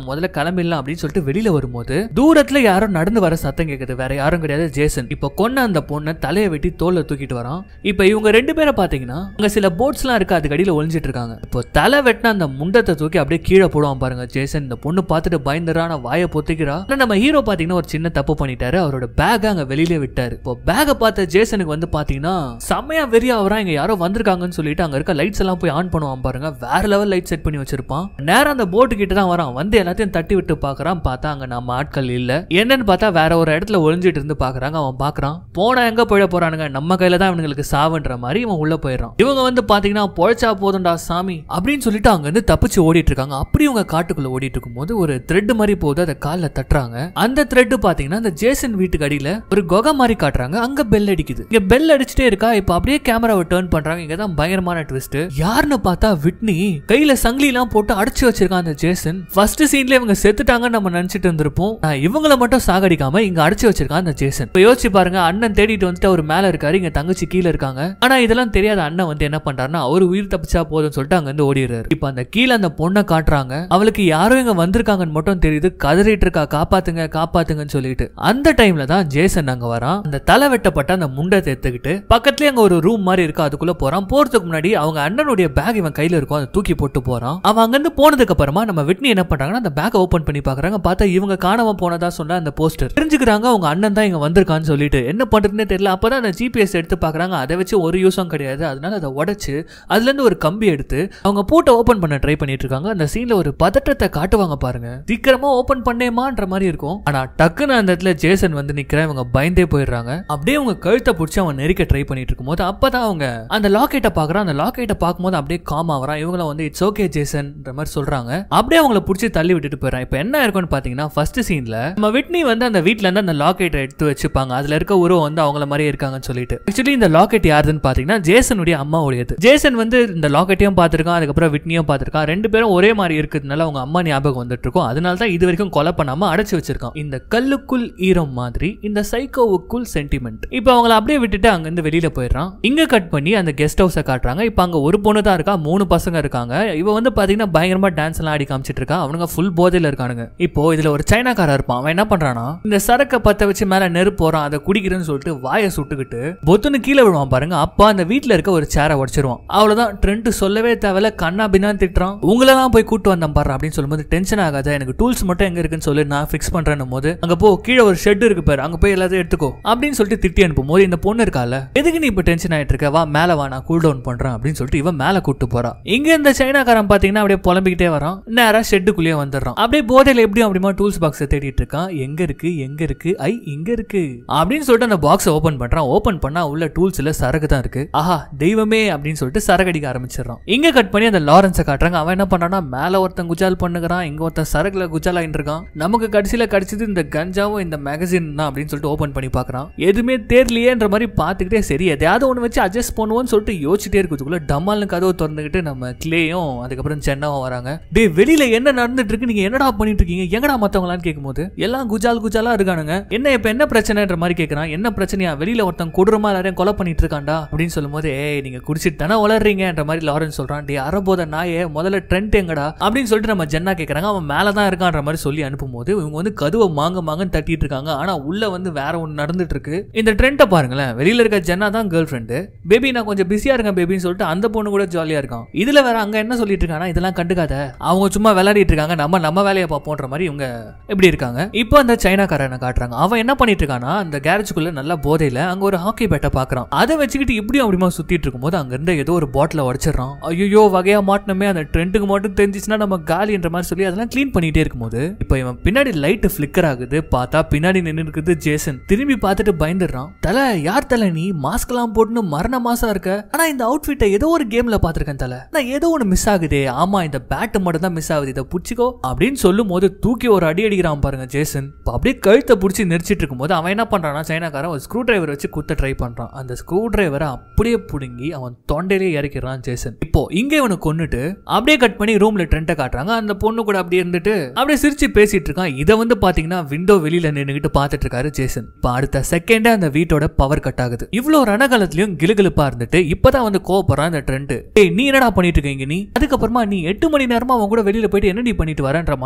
கிளம்பிடலாம் அப்படின்னு சொல்லிட்டு வெளியில வரும்போது தூரத்துல யாரும் நடந்து வர சத்தம் கேக்குது. வேற யாரும் கிடையாது, ஜேசன். இப்ப கொன்ன அந்த பொண்ணை தலையை வெட்டி தோல்ல தூக்கிட்டு வரான். இப்ப இவங்க ரெண்டு பேரை பாத்தீங்கன்னா அங்க சில போட்ஸ் எல்லாம் இருக்கு, அது கடியில ஒளிஞ்சிட்டு இருக்காங்க. இப்போ தலை வெட்டின அந்த முண்டத்தை தூக்கி அப்படியே கீழே போடுவான் பாருங்க ஜேசன். இந்த பொண்ணு பார்த்துட்டு பயந்துறான வாயை பொத்திக்கிறா. நம்ம ஹீரோ பாத்தீங்கன்னா ஒரு சின்ன தப்பு பண்ணிட்டாரு, அவரோட பேக் அங்க வெளியிலே விட்டாரு. இப்போ பேக பார்த்த ஜேசனுக்கு வந்து பாத்தீங்கன்னா செமையா வெறியா வரா, இங்க யாரோ வந்திருக்காங்கன்னு சொல்லிட்டு அங்க இருக்க லைட்ஸ் எல்லாம் போய் ஆன் பண்ணுவான் பாருங்க. வேற லெவல் லைட் செட் பண்ணி வச்சிருப்பான். நேரம் அந்த போட்டு கிட்ட தான் வரான். வந்து எல்லாத்தையும் தட்டி விட்டு பாக்குறான். பார்த்தா அங்க நம்ம ஆட்கள் இல்ல. என்னன்னு பார்த்தா வேற ஒரு இடத்துல ஒளிஞ்சிட்டு இருந்து பாக்குறாங்க. அவன் பாக்குறான், போனா எங்க போயிட போறானுங்க, நம்ம கையில தான் இவங்களுக்கு சாவுன்ற மாதிரி இவன் உள்ள போயிடறான். இவங்க வந்து பாத்தீங்கன்னா பொழைச்சா போதும்டா சாமி அப்படின்னு சொல்லிட்டு அங்க இருந்து தப்பிச்சு ஓடிட்டு இருக்காங்க. அப்படி இவங்க காட்டுக்குள்ள ஓடிட்டு இருக்கும் போது ஒரு த்ரெட் மாதிரி போகுது, அதை கால்ல தட்டுறாங்க. அந்த த்ரெட் பாத்தீங்கன்னா அந்த ஜேசன் வீட்டுக்கு அடியில ஒரு குகை மாதிரி காட்டுறாங்க. அங்க பெல் அடிக்குது. இங்க பெல் அடிச்சுட்டே இருக்கா. இப்ப அப்படியே கேமராவை டர்ன் பண்றாங்க. இங்கதான் பயங்கரமான ட்விஸ்ட். யாருன்னு பார்த்தா விட்னி கையில சங்கிலி எல்லாம் போட்டு அடைச்சு வச்சிருக்கான் அந்த ஜேசன். ஃபர்ஸ்ட் சீன்ல இவங்க செத்துட்டாங்கன்னு நம்ம நினைச்சிட்டு இருந்திருப்போம். இவங்களை மட்டும் சாகடிக்காம இங்க அடைச்சு வச்சிருக்கான் அந்த ஜேசன். இப்ப யோசிச்சு பாருங்க, அண்ணன் தேடிட்டு வந்துட்டு அவர் மேல இருக்காரு, இங்க தங்கச்சி கீழே இருக்காங்க. ஆனா இதெல்லாம் தெரியாத அண்ணன் வந்து என்ன பண்றாருன்னா அவரு உயிர் தப்பிச்சா போதும்னு சொல்லிட்டு அங்க இருந்து ஓடிடுறாரு. இப்ப அந்த கீழே அந்த பொண்ணை காட்டுறாங்க. அவளுக்கு யாரும் இங்க வந்திருக்காங்கன்னு மட்டும் தெரியுது. கதறிட்டு இருக்கா, காப்பாத்துங்க காப்பாத்துங்கன்னு சொல்லிட்டு. அந்த டைம்ல தான் ஜேசன் அங்க வரான். அந்த தலை வெட்டப்பட்ட அந்த முண்டத்தை எடுத்துக்கிட்டு பக்கத்துலயே அங்க ஒரு ரூம் மாதிரி இருக்கு, அதுக்குள்ள போறான். போறதுக்கு முன்னாடி அவங்க அண்ணனுடைய பேக் இவன் கையில இருக்கும், அதை தூக்கி போட்டு போறான். அவன் அங்க இருந்து போனதுக்கு அப்புறமா நம்ம விட்னி என்ன பண்றாங்கன்னா அந்த பேக் ஓபன் பண்ணி பாக்குறாங்க. பார்த்தா இவங்க காணாம போனதா சொன்ன அந்த போஸ்டர் தெரிஞ்சுக்கிறாங்க. அவங்க அண்ணன் தான் இங்க வந்திருக்கான்னு சொல்லிட்டு என்ன பண்றதுன்னு தெரியல. அப்பதான் அந்த ஜிபிஎஸ் எடுத்து பாக்குறாங்க. அதை வச்சு ஒரு யூஸும் கிடையாது. அதனால அதை உடைச்சு அதுல இருந்து ஒரு கம்பி எடுத்து அவங்க பூட்டை ஓபன் பண்ண ட்ரை பண்ணிட்டு இருக்காங்க. அந்த சீன்ல ஒரு பதற்றத்தை காட்டுவாங்க பாருங்க. சீக்கிரமா ஓபன் பண்ணேமான்ற மாதிரி இருக்கும். ஆனா டக்குன்னு அந்த இடத்துல ஜேசன் வந்து நிக்கிறேன். இவங்க பயந்தே போயிடுறாங்க. அப்படியே அவங்க கழுத்தை பிடிச்சி அவன் நெருக்க ட்ரை பண்ணிட்டு இருக்கும் போது அப்பதான் அவங்க அந்த லாக்கெட்டை பாக்குறான். அந்த லாக்கெட்டை பார்க்கும்போது அப்படியே காம் ஆகுறான். இவங்கள வந்து இட்ஸ் ஓகே ஜேசன் மாதிரி சொல்றாங்க. அப்படியே அவங்கள பிடிச்சி தள்ளி விட்டுட்டு போயிடறான். இப்ப என்ன இருக்கும்னு பாத்தீங்கன்னா ஃபர்ஸ்ட் சீன்ல நம்ம விட்னி வந்து அந்த வீட்ல இருந்து அந்த லாக்கெட்டை எடுத்து வச்சுப்பாங்க. அதுல இருக்க உருவம் வந்து அவங்கள மாதிரி இருக்காங்கன்னு சொல்லிட்டு. ஆக்சுவலி இந்த லாக்கெட் யாருன்னு பாத்தீங்கன்னா ஜேசனுடைய அம்மாவுடையது. ஜேசன் வந்து இந்த லாக்கெட்டையும் பார்த்திருக்கான், அதுக்கப்புறம் விட்னியும் பார்த்திருக்கான். ரெண்டு பேரும் ஒரே மாதிரி இருக்கிறதுனால அவங்க அம்மா ஞாபகம் வந்துட்டு இருக்கும். அதனால தான் இது வரைக்கும் கொலை பண்ணாம அடைச்சு வச்சிருக்கான். இந்த கல்லுக்குள் ஈரம் மாதிரி இந்த சைக்கோவுக்குள் சென்டிமெண்ட். இப்ப அவங்கள அப்படியே விட்டுட்டு அங்க இருந்து வெளியில போயிடுறான். இங்க கட் பண்ணி அந்த கெஸ்ட் ஹவுஸை காட்டுறாங்க. இப்ப அங்க ஒரு பொண்ணு தான் இருக்கா, மூணு பசங்க இருக்காங்க. இவ வந்து பாத்தீங்கன்னா பயங்கரமா டான்ஸ் எல்லாம் ஆடி காமிச்சிட்டு இருக்கா. அவனுங்க ஃபுல் போதையில இருக்கானுங்க. இப்போ இதுல ஒரு சைனாக்காரன் இருப்பான். அவன் என்ன பண்றானா இந்த சரக்க பத்த வச்சு மேல நெருப்பு போறான், அதை குடிக்கிறேன்னு சொல்லிட்டு வாயை சுட்டுக்கிட்டு பொத்துன்னு கீழே விடுவான் பாருங்க. அப்ப அந்த வீட்டுல இருக்க ஒரு சேரை உடைச்சிருவான். அவ்வளவுதான். ட்ரெண்ட் சொல்லவே தேவையில்ல, கண்ணா பின்னா திட்டுறான். உங்களெல்லாம் போய் கூட்டு வந்தேன் பாரு அப்படின்னு சொல்லும்போது டென்ஷன் ஆகாத, எனக்கு டூல்ஸ் மட்டும் எங்க இருக்குன்னு சொல்லி நான் ஃபிக்ஸ் பண்றேன் போது அங்க போ, கீழே ஒரு ஷெட் இருக்கு பாரு, அங்க போய் எல்லாத்தையும் எடுத்துக்கோ அப்படின்னு சொல்லிட்டு திட்டி அனுப்பும் போது இந்த பொண்ணு இருக்கால, எதுக்கு நீ இப்ப டென்ஷன் ஆயிட்டு இருக்க, வா மேல வா, நான் கூல் டவுன் பண்றேன் அப்படின்னு சொல்லிட்டு இவன் மேல கூட்டு போறா. இங்க இந்த சைனாக்காரன் பாத்தீங்கன்னா அப்படியே புலம்பிக்கிட்டே வரான். நேரா ஷெட்டுக்குள்ளேயே வந்துடுறான். அப்படியே போதையில எப்படியும் அப்படிமா டூல்ஸ் பாக்ஸ் தேடிட்டு இருக்கான். எங்க இருக்கு எங்க இருக்கு ஐ இங்க இருக்கு அப்படின்னு சொல்லிட்டு அந்த பாக்ஸ் ஓபன் பண்றான். ஓபன் பண்ணா உள்ள டூல்ஸ்ல சரக்கு தான் இருக்கு. ஆஹா தெய்வமே அப்படின்னு சொல்லிட்டு சரகடிக்க ஆரம்பிச்சிடறான். இங்க கட் பண்ணி அந்த லாரன்ஸை காட்டுறாங்க. அவன் என்ன பண்றான்னா மேல ஒருத்தன் குஜால் பண்ணுகிறான், இங்க ஒருத்தன் சரக்குல குஜால் ஆயிட்டு இருக்கான். நமக்கு கடைசியில கிடைச்சது இந்த கஞ்சாவும் இந்த மேகசின் தான் அப்படின்னு சொல்லிட்டு ஓபன் பண்ணி பாக்குறான். எதுவுமே தெரியலையேன்ற மாதிரி பாத்துக்கிட்டே சரி எதையாவது ஒண்ணு வச்சு அட்ஜஸ்ட் பண்ணுவோம்னு சொல்லிட்டு யோசிச்சுட்டே இருக்கிறதுக்குள்ள டம்மால்னு கதவை திறந்துக்கிட்டு நம்ம கிளேயும் அதுக்கப்புறம் சென்னாவும் வராங்க. டே வெளியில என்ன நடந்துட்டு இருக்கு, நீங்க என்னடா பண்ணிட்டு இருக்கீங்க, எங்கடா மத்தவங்களான்னு கேட்கும்போது எல்லாம் குஜால் குஜாலா இருக்கானுங்க. என்ன இப்ப என்ன பிரச்சனைன்ற மாதிரி கேட்கறான். என்ன பிரச்சனையா, வெளியில ஒருத்தன் கொடூரமா எல்லாரையும் கொலை பண்ணிட்டு இருக்காண்டா அப்படின்னு சொல்லும்போது ஏய் நீங்க குடிச்சிட்டு தானே வளர்றீங்கன்ற மாதிரி லாரன்ஸ் சொல்றான். டே அரபோத நாயே முதல்ல ட்ரெண்ட் எங்கடா அப்படின்னு சொல்லிட்டு நம்ம ஜென்னா கேட்கறாங்க. அவன் மேலதான் இருக்கான்ற மாதிரி சொல்லி அனுப்பும் போது இவங்க வந்து கதுவை மாங்க மாங்கன்னு தட்டிட்டு இருக்காங்க. ஆனா உள்ள வந்து வேற ஒன்று நடந்துட்டு இருக்கு. இந்த ட்ரெண்டை பாருங்களேன். வெளியில இருக்க ஜென்னா தான் கேர்ள் ஃப்ரெண்டு. பேபி நான் கொஞ்சம் பிஸியா இருக்கேன் பேபின்னு சொல்லிட்டு அந்த பொண்ணு கூட ஜாலியா இருக்கான். இதுல வேற அங்க என்ன சொல்லிட்டு இருக்கானா, இதெல்லாம் கண்டுக்காத, அவங்க சும்மா விளையாடிட்டு இருக்காங்க, நம்ம நம்ம வேலையை பார்ப்போன்ற மாதிரி இவங்க எப்படி இருக்காங்க. இப்போ அந்த சைனாக்காரனை காட்டுறாங்க. அவன் என்ன பண்ணிட்டு இருக்கானா அந்த கேரேஜுக்குள்ள நல்ல போதையில அங்க ஒரு ஹாக்கி பேட்டை பாக்குறான். அதை வச்சுக்கிட்டு இப்படியும் அப்படிமா சுத்திட்டு இருக்கும் போது அங்க இருந்த ஏதோ ஒரு பாட்டில உடைச்சிடறான். ஐயோ வகையா மாட்டணுமே, அந்த ட்ரெண்டுக்கு மட்டும் தெரிஞ்சிச்சுன்னா நம்ம காலின்ற மாதிரி சொல்லி அதெல்லாம் கிளீன் பண்ணிட்டே இருக்கும்போது இப்போ இவன் பின்னாடி லைட் ஃபிளிக்கர் ஆகுது. பார்த்தா பின்னாடி நின்று இருக்குது ஜேசன். திரும்பி பார்த்துட்டு பயந்துடுறான். தலை யார் தலை நீ, மாஸ்க் எல்லாம் போட்டுன்னு மரண மாசா இருக்க, ஆனா இந்த அவுட்ஃபிட்டை ஏதோ ஒரு கேம்ல பாத்திருக்கேன் தலை, நான் ஏதோ ஒண்ணு மிஸ் ஆகுதே, ஆமா இந்த பேட் மட்டும் தான் மிஸ் ஆகுது, இதை புடிச்சிக்கோ அப்படின்னு சொல்லும் போது தூக்கி ஒரு அடி அடிக்கிறான் பாருங்க ஜேசன். அப்படியே கழுத்தை பிடிச்சி நெரிச்சிட்டு இருக்கும் போது அவன் என்ன பண்றான்னா சைனாக்காரன் ஒரு ஸ்க்ரூ டிரைவர் வச்சு குத்த ட்ரை பண்றான். அந்த ஸ்க்ரூ டிரைவரை அப்படியே புடுங்கி அவன் தொண்டையிலே இறக்கிறான் ஜேசன். இப்போ இங்க இவனை கொன்னுட்டு அப்படியே கட் பண்ணி ரூம்ல ட்ரெண்டை காட்டுறாங்க. அந்த பொண்ணு கூட அப்படியே இருந்துட்டு அப்படியே சிரிச்சு பேசிட்டு இருக்கான். இதை வந்து பாத்தீங்கன்னா விண்டோ வெளியில நின்னுகிட்டு பாத்துட்டு இருக்காரு ஜேசன். இப்ப அடுத்த செகண்டே அந்த வீட்டோட பவர் கட் ஆகுது. இவ்வளவு ரணகாலத்திலயும் கிளுகிளுப்பா இருந்துட்டு இப்பதான் வந்து கோவப்படுறான் இந்த ட்ரெண்ட். ஏய் நீ என்னடா பண்ணிட்டு இருக்கீங்க நீ, அதுக்கப்புறமா நீ எட்டு மணி நேரமா அவன் கூட வெளியில போயிட்டு என்ன நீ பண்ணிட்டு வரன்ற மாதிரி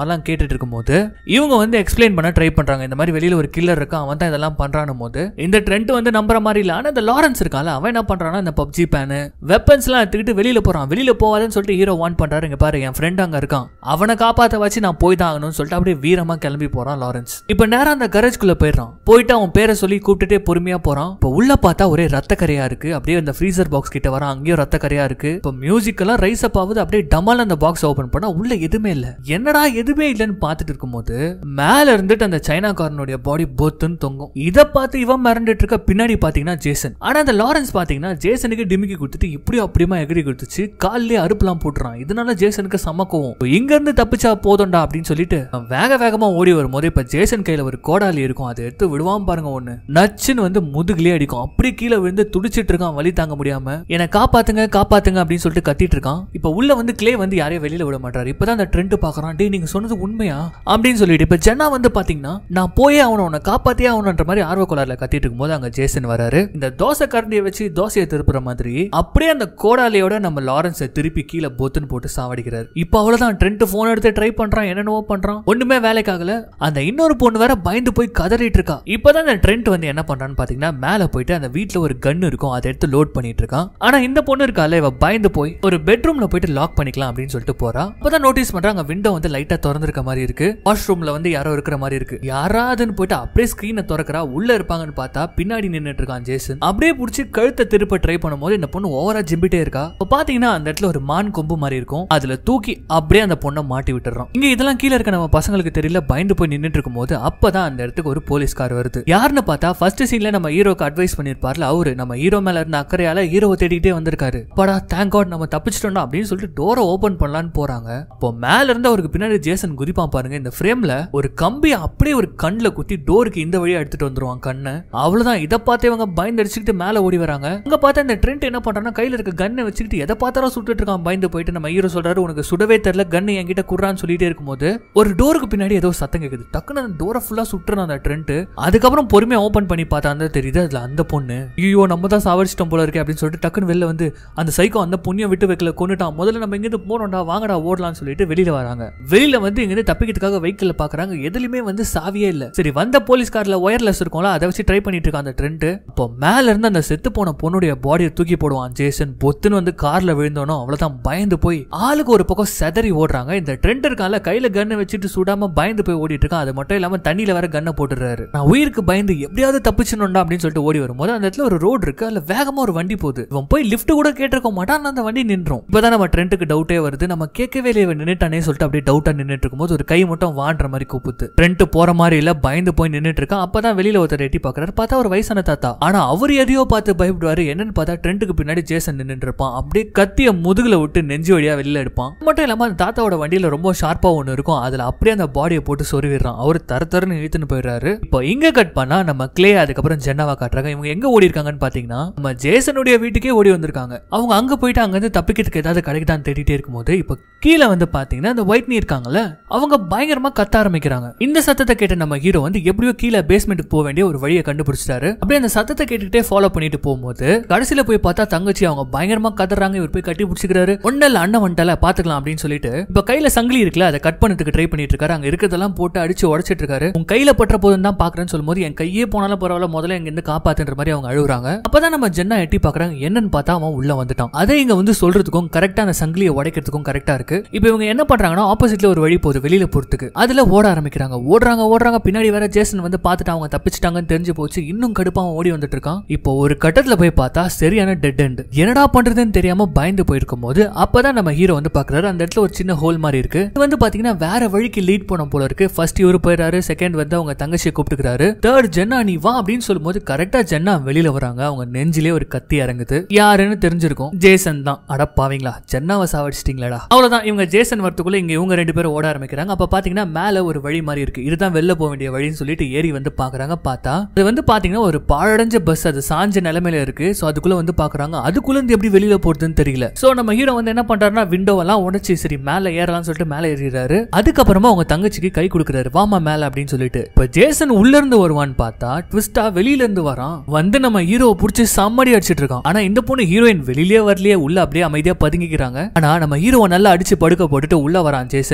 மாதிரிலாம் கேட்டுட்டு இருக்கும்போது இவங்க வந்து எக்ஸ்பிளைன் பண்ண ட்ரை பண்றாங்க. இந்த மாதிரி வெளியில ஒரு கில்லர் இருக்கான், அவன் தான் இதெல்லாம் பண்றான் போது இந்த ட்ரெண்ட் வந்து நம்புற மாதிரி இல்ல. ஆனா இந்த லாரன்ஸ் இருக்கான்ல, அவன் என்ன பண்றான்னா இந்த பப்ஜி பேனு வெப்பன்ஸ் எல்லாம் எடுத்துக்கிட்டு வெளியில போறான். வெளியில போவாதுன்னு சொல்லிட்டு ஹீரோ வான் பண்றாரு. இங்க பாரு, என் ஃப்ரெண்ட் அங்க இருக்கான், அவனை காப்பாத்த வச்சு நான் போய் தான் ஆகணும்னு சொல்லிட்டு அப்படியே வீரமா கிளம்பி போறான் லாரன்ஸ். இப்ப நேரம் அந்த கரேஜ்குள்ள போயிடுறான். போயிட்டு அவன் பேரை சொல்லி கூப்பிட்டுட்டே பொறுமையா போறான். இப்ப உள்ள பார்த்தா ஒரே ரத்த கரையா இருக்கு. அப்படியே அந்த ஃப்ரீசர் பாக்ஸ் கிட்ட வரான், அங்கேயும் ரத்த கரையா இருக்கு. இப்ப மியூசிக் எல்லாம் ரைஸ் அப் ஆகுது. அப்படியே டமால் அந்த பாக்ஸ் ஓபன் பண்ணா உள்ள எதுவுமே இல்ல. என்னடா எதுவுமே இல்லன்னு பாத்துட்டு இருக்கும்போது மேல இருந்துட்டு அந்த சைனாக்காரனுடைய பாடி பொத்துன்னு தொங்கும். இதை பார்த்து இவன் மிரண்டுட்டு இருக்க. பின்னாடி பாத்தீங்கன்னா ஜேசன். ஆனா அந்த லாரன்ஸ் பாத்தீங்கன்னா ஜேசனுக்கு டிமிக்கி கொடுத்துட்டு இப்படி அப்படியுமா எகிரி கொடுத்துச்சு. காலிலே அறுப்புலாம் போட்டுறான். இதனால ஜேசனுக்கு சமக்கவும் இங்க இருந்து தப்பிச்சா போதும்டா அப்படின்னு சொல்லிட்டு வேக வேகமா ஓடி வரும்போது இப்ப ஜேசன் கையில ஒரு கோடாலி இருக்கும். அதை எடுத்து விடுவான் பாருங்க. ஒண்ணு நச்சுன்னு வந்து முதுகுலயே அடிக்கும். அப்படி கீழே விழுந்து துடிச்சிட்டு இருக்கான் வலி தாங்க முடியாம. என்னை காப்பாத்துங்க காப்பாத்துங்க அப்படின்னு சொல்லிட்டு கத்திட்டு இருக்கான். இப்ப உள்ள வந்து கிளே வந்து யாரையும் வெளியில விட மாட்டாரு. இப்பதான் அந்த ட்ரெண்ட் பாக்குறான். டே நீங்க சொன்னது உண்மையா அப்படின்னு சொல்லிட்டு இப்ப ஜென்னா வந்து பாத்தீங்கன்னா நான் போயே அவனை உன்னை காப்பாத்தியே அவனன்ற மாதிரி ஆர்வ கோளாறுல கத்திட்டு இருக்கும்போது அங்க ஜேசன் வராரு. இந்த தோசை கரண்டியை வச்சு தோசையை திருப்புற மாதிரி அப்படியே அந்த கோடாலியோட நம்ம லாரன்ஸை திருப்பி கீழே பொத்துன்னு போட்டு சாவடிக்கிறாரு. இப்ப அவ்வளவுதான். ட்ரெண்ட் போன் எடுத்து ட்ரை பண்றான், என்னென்னவோ பண்றான், ஒண்ணுமே வேலைக்காகல. அந்த இன்னொரு பொண்ணு வேற பயந்து போய் கதறிட்டு இருக்கா. இப்பதான் அந்த ட்ரெண்ட் வந்து என்ன பண்றான்னு பாத்தீங்கன்னா மேல போயிட்டு அந்த வீட்டுல ஒரு கன் இருக்கும், அதை எடுத்து லோட் பண்ணிட்டு இருக்கான். ஆனா இந்த பொண்ணு இருக்கால, இவ பயந்து போய் ஒரு பெட்ரூம்ல போயிட்டு லாக் பண்ணிக்கலாம் அப்படின்னு சொல்லிட்டு போறா. அப்பதான் நோட்டீஸ் பண்றாங்க விண்டோ வந்து லைட்டா திறந்திருக்க மாதிரி இருக்கு. வாஷ்ரூம்ல வந்து யாரோ இருக்கிற மாதிரி இருக்கு. யாராதுன்னு போயிட்டு அப்படியே ஸ்கிரீனை திறக்கிறா. உள்ள இருப்பாங்கன்னு பார்த்தா பின்னாடி நின்னுட்டு இருக்கான் ஜேசன். அப்படியே புடிச்சு கழுத்தை திருப்ப ட்ரை பண்ணும்போது இந்த பொண்ணு ஓவரா ஜிம்பிட்டே இருக்கா. இப்ப பாத்தீங்கன்னா அந்த இடத்துல ஒரு மான் கொம்பு மாதிரி இருக்கும், அதுல தூக்கி அப்படியே அந்த பொண்ணை மாட்டி விட்டுறோம். இங்க இதெல்லாம் கீழே இருக்க நம்ம பசங்களுக்கு தெரியல, பயந்து போய் நின்னுட்டு இருக்கும்போது அப்பதான் அந்த இடத்துக்கு ஒரு போலீஸ்கார் வருது. யாருன்னு பார்த்தா ஃபர்ஸ்ட் சீன்ல நம்ம ஹீரோக்கு அட்வைஸ் பண்ணிருப்பார்ல அவரு, நம்ம ஹீரோ மேல இருந்த அக்கறையால ஹீரோவை தேடிட்டே வந்திருக்காரு. படா தேங்க் காட் நம்ம தப்பிச்சிட்டோம் அப்படின்னு சொல்லிட்டு டோரை ஓபன் பண்ணலான்னு போறாங்க. இப்போ மேல இருந்து அவருக்கு பின்னாடி ஜேசன் குதிப்பான் பாருங்க. இந்த ஃப்ரேம்ல ஒரு கம்பி அப்படியே ஒரு கண்ணுல குத்தி டோருக்கு இந்த வழியா எடுத்துட்டு வந்துருவான் கண்ணு. அவ்வளவுதான். இதை பார்த்து இவங்க பயந்து அடிச்சுக்கிட்டு மேல ஓடி வராங்க. அங்க பார்த்தா இந்த ட்ரெண்ட் என்ன பண்றான்னா கையில இருக்க கண்ணை வச்சுக்கிட்டு எதை பார்த்தாலும் சுட்டுட்டு இருக்கான். பயந்து போயிட்டு நம்ம ஹீரோ சொல்றாரு உனக்கு சுடவே தெரியல, கண்ணு என்கிட்ட குடுறான்னு சொல்லிட்டே இருக்கும்போது ஒரு டோருக்கு பின்னாடி ஏதோ சத்தம் கேக்குது. டக்குன்னு அந்த டோரை ஃபுல்லா சுட்டுறான் அந்த ட்ரெண்ட். அதுக்கப்புறம் பொறுமையா ஓபன் பண்ணி பார்த்தா அந்த தெரியுது அதுல அந்த பொண்ணு. ஐயோ நம்ம தான் சாவடிச்சிட்டோம் போல இருக்கே அப்படின்னு சொல்லிட்டு டக்குன்னு வெளில வந்து அந்த சைக்கோ அந்த பொண்ணியை விட்டு வைக்கல, கொண்டுட்டான். முதல்ல நம்ம இங்கிருந்து போனோம்டா, வாங்கடா ஓடலாம்னு சொல்லிட்டு வெளியில வராங்க. வெளியில வந்து இங்கிருந்து தப்பிக்கிறதுக்காக வெஹிக்கிள் பாக்குறாங்க. எதுலயுமே வந்து சாவியே இல்ல. சரி வந்த போலீஸ்கார்ல ஒயர்லெஸ் இருக்கும்ல, அதை வச்சு ட்ரை பண்ணிட்டு இருக்கான் அந்த ட்ரெண்ட். இப்போ மேல இருந்து அந்த செத்து போன பொண்ணுடைய பாடியை தூக்கி போடுவான் ஜேசன். பொத்துன்னு வந்து கார்ல விழுந்தோனோ அவ்வளவுதான். பயந்து போய் ஆளுக்கு ஒரு பக்கம் செதறி ஓடுறாங்க. இந்த ட்ரெண்ட் இருக்கால கையில கண்ணை வச்சுட்டு சுடாம பயந்து போய் ஓடிட்டு இருக்கான். அது மட்டும் இல்லாம தண்ணியில வேற கண்ணை போட்டுறாரு. நான் உயிருக்கு பயந்து எப்படியாவது தப்பிச்சணும்டா அப்படின்னு சொல்லிட்டு ஓடி வரும்போது அந்த இடத்துல ஒரு ரோடு இருக்கு, அதுல வேகமா ஒரு வண்டி போகுது. இவன் போய் லிஃப்ட் கூட கேட்டிருக்க மாட்டான், அந்த வண்டி நின்றோம். இப்பதான் நம்ம ட்ரெண்ட்டுக்கு டவுட்டே வருது, நம்ம கேட்கவே இல்லையே நின்னுட்டானே சொல்லிட்டு அப்படியே டவுட்டா நின்னுட்டு இருக்கும்போது ஒரு கை மட்டும் வாண்டுற மாதிரி கூப்பிட்டு ட்ரெண்ட் போற மாதிரி இல்ல, பயந்து போய் நின்னுட்டு இருக்கான். அப்பதான் வெளியில ஒருத்தர் எட்டி பாக்குறாரு. பார்த்தா ஒரு வயசான தாத்தா. ஆனா அவர் எதையோ பார்த்து பயப்படுவாரு. என்னன்னு பார்த்தா ட்ரெண்ட்டுக்கு பின்னாடி ஜேசன் நின்னுட்டு இருப்பான். அப்படியே கத்திய முதுகுல விட்டு நெஞ்சு வழியா வெளியில எடுப்பான். மட்டும் இல்லாம அந்த தாத்தாவோட வண்டியில ரொம்ப ஷார்ப்பா ஒண்ணு இருக்கும், அதுல அப்படியே அந்த பாடியை போட்டு சொருவிடுறான். அவரு தர தரன்னு இழுத்துன்னு போயிடுறாரு. இப்போ இங்க கட் பண்ணா நம்ம கிளே அதுக்கப்புறம் ஜென்னாவா காட்டுறாங்க. இவங்க எங்க ஓடி இருக்காங்கன்னு பாத்தீங்கன்னா நம்ம ஜேசனுடைய வீட்டுக்கே ஓடி வந்திருக்காங்க. அவங்க அங்க போயிட்டு அங்க இருந்து தப்பிக்கிறதுக்கு ஏதாவது கிடைக்குதான் தேடிட்டே இருக்கும்போது இப்போ கீழே வந்து பாத்தீங்கன்னா அந்த ஒயிட் நீ இருக்காங்கல்ல, அவங்க பயங்கரமா கத்த ஆரம்பிக்கிறாங்க. இந்த சத்தத்தை கேட்ட நம்ம ஹீரோ வந்து எப்படியோ கீழே பேஸ்மெண்ட்டுக்கு போக வேண்டிய ஒரு வழியை கண்டுபிடிச்சிட்டாரு. அப்படியே அந்த சத்தத்தை கேட்டுக்கிட்டே ஃபாலோ பண்ணிட்டு போகும்போது கடைசியில போய் பார்த்தா தங்கச்சி அவங்க பயங்கரமா கதறாங்க. இவர் போய் கட்டி பிடிச்சிக்கிறாரு. ஒன்னல்ல அண்ணன் வந்துட்டால பாத்துக்கலாம் அப்படின்னு சொல்லிட்டு இப்ப கையில சங்கிலி இருக்குல்ல, அதை கட் பண்ணதுக்கு ட்ரை பண்ணிட்டு இருக்காரு. அங்க இருக்கிறதெல்லாம் போட்டு அடிச்சு உடைச்சிட்டு இருக்காரு. உங்க கையில பற்ற போதும் தான் பாக்குறேன்னு சொல்லும்போது என் கையே போனாலும் பரவாயில்ல, முதல்ல எங்க இருந்து காப்பாத்துன்ற மாதிரி அவங்க அழுகுறாங்க. அப்பதான் நம்ம ஜென்னா எட்டி பாக்குறாங்க. என்னன்னு பார்த்தா அவன் உள்ள வந்துட்டான். அதை இங்க வந்து சொல்றதுக்கும் கரெக்டா அந்த சங்கிலியை உடைக்கிறதுக்கும் கரெக்டா இருக்கு. இப்ப இவங்க என்ன பண்றாங்கன்னா ஆப்போசிட்ல ஒரு வழி போகுது வெளியில போறதுக்கு, அதுல ஓட ஆரம்பிக்கிறாங்க. ஓடுறாங்க ஓடுறாங்க பின்னாடி வேற ஜேசன் வந்து பார்த்துட்டு அவங்க தப்பிச்சிட்டாங்கன்னு தெரிஞ்சு போச்சு. இன்னும் கடுப்பா ஓடி வந்துட்டு இருக்கான். இப்போ ஒரு கட்டத்துல போய் பார்த்தா சரியான டெட் எண்ட். என்னடா பண்றதுன்னு தெரியாம பயந்து போயிருக்கும் போது அப்பதான் நம்ம ஹீரோ வந்து பாக்குறாரு. அந்த இடத்துல ஒரு சின்ன ஹோல் மாதிரி இருக்கு. இது வந்து பாத்தீங்கன்னா வேற வழிக்கு லீட் போன போல இருக்கு. ஃபர்ஸ்ட் இவரு போயிறாரு, செகண்ட் வந்து அவங்க தங்கச்சியை கூப்பிட்டுக்கிறாரு, தேர்ட் ஜென்னா நீ வா அப்படின்னு சொல்லும் போது கரெக்டா ஜென்னா வெளியில வராங்க. அவங்க நெஞ்சிலே ஒரு கத்தி இறங்குது. யாருன்னு தெரிஞ்சிருக்கும், ஜேசன் தான். அடப்பாவீங்களா, ஜென்னாவை சாவடிச்சிட்டீங்களா. அவ்வளவுதான். இவங்க ஜேசன் வரத்துக்குள்ள இங்க இவங்க ரெண்டு பேரும் ஓட ஆரம்பிக்கிறாங்க. அப்ப பாத்தீங்கன்னா மேல ஒரு வழி மாதிரி இருக்கு, இதுதான் வெளில போக வேண்டிய வழின்னு சொல்லிட்டு ஏறி வந்து பாக்குறாங்க. பார்த்தா அது வந்து பாத்தீங்கன்னா ஒரு பாழடைஞ்ச பஸ், அது சாஞ்ச நிலைமையில இருக்கு. சோ அதுக்குள்ள வந்து பாக்குறாங்க. அதுக்குள்ள இருந்து எப்படி வெளியில போறதுன்னு தெரியல. சோ நம்ம ஹீரோ வந்து என்ன பண்றாருன்னா விண்டோவெல்லாம் உடைச்சு சரி மேல ஏறலாம்னு சொல்லிட்டு மேல ஏறிறாரு. அதுக்கப்புறமா அவங்க தங்கச்சிக்கு கை கொடுக்குறாரு, வாமா மேல அப்படின்னு சொல்லிட்டு. இப்ப ஜேசன் உள்ள இருந்து வருவான்னு பார்த்தா ட்விஸ்டா வெளியில இருந்து வரான். வந்து நம்ம ஹீரோவை புடிச்சு சம்மடி அடிச்சிட்டு இருக்கான். ஆனா இந்த பொண்ணு ஹீரோயின் வெளியிலே வரலையே, உள்ள அப்படியே அமைதியா பதுங்கிக்கிறாங்க. ஆனா நம்ம ஹீரோவை நல்லா அடிச்சு படுக்க போட்டுட்டு உள்ள வரான் ஜேசன். பொறுமையா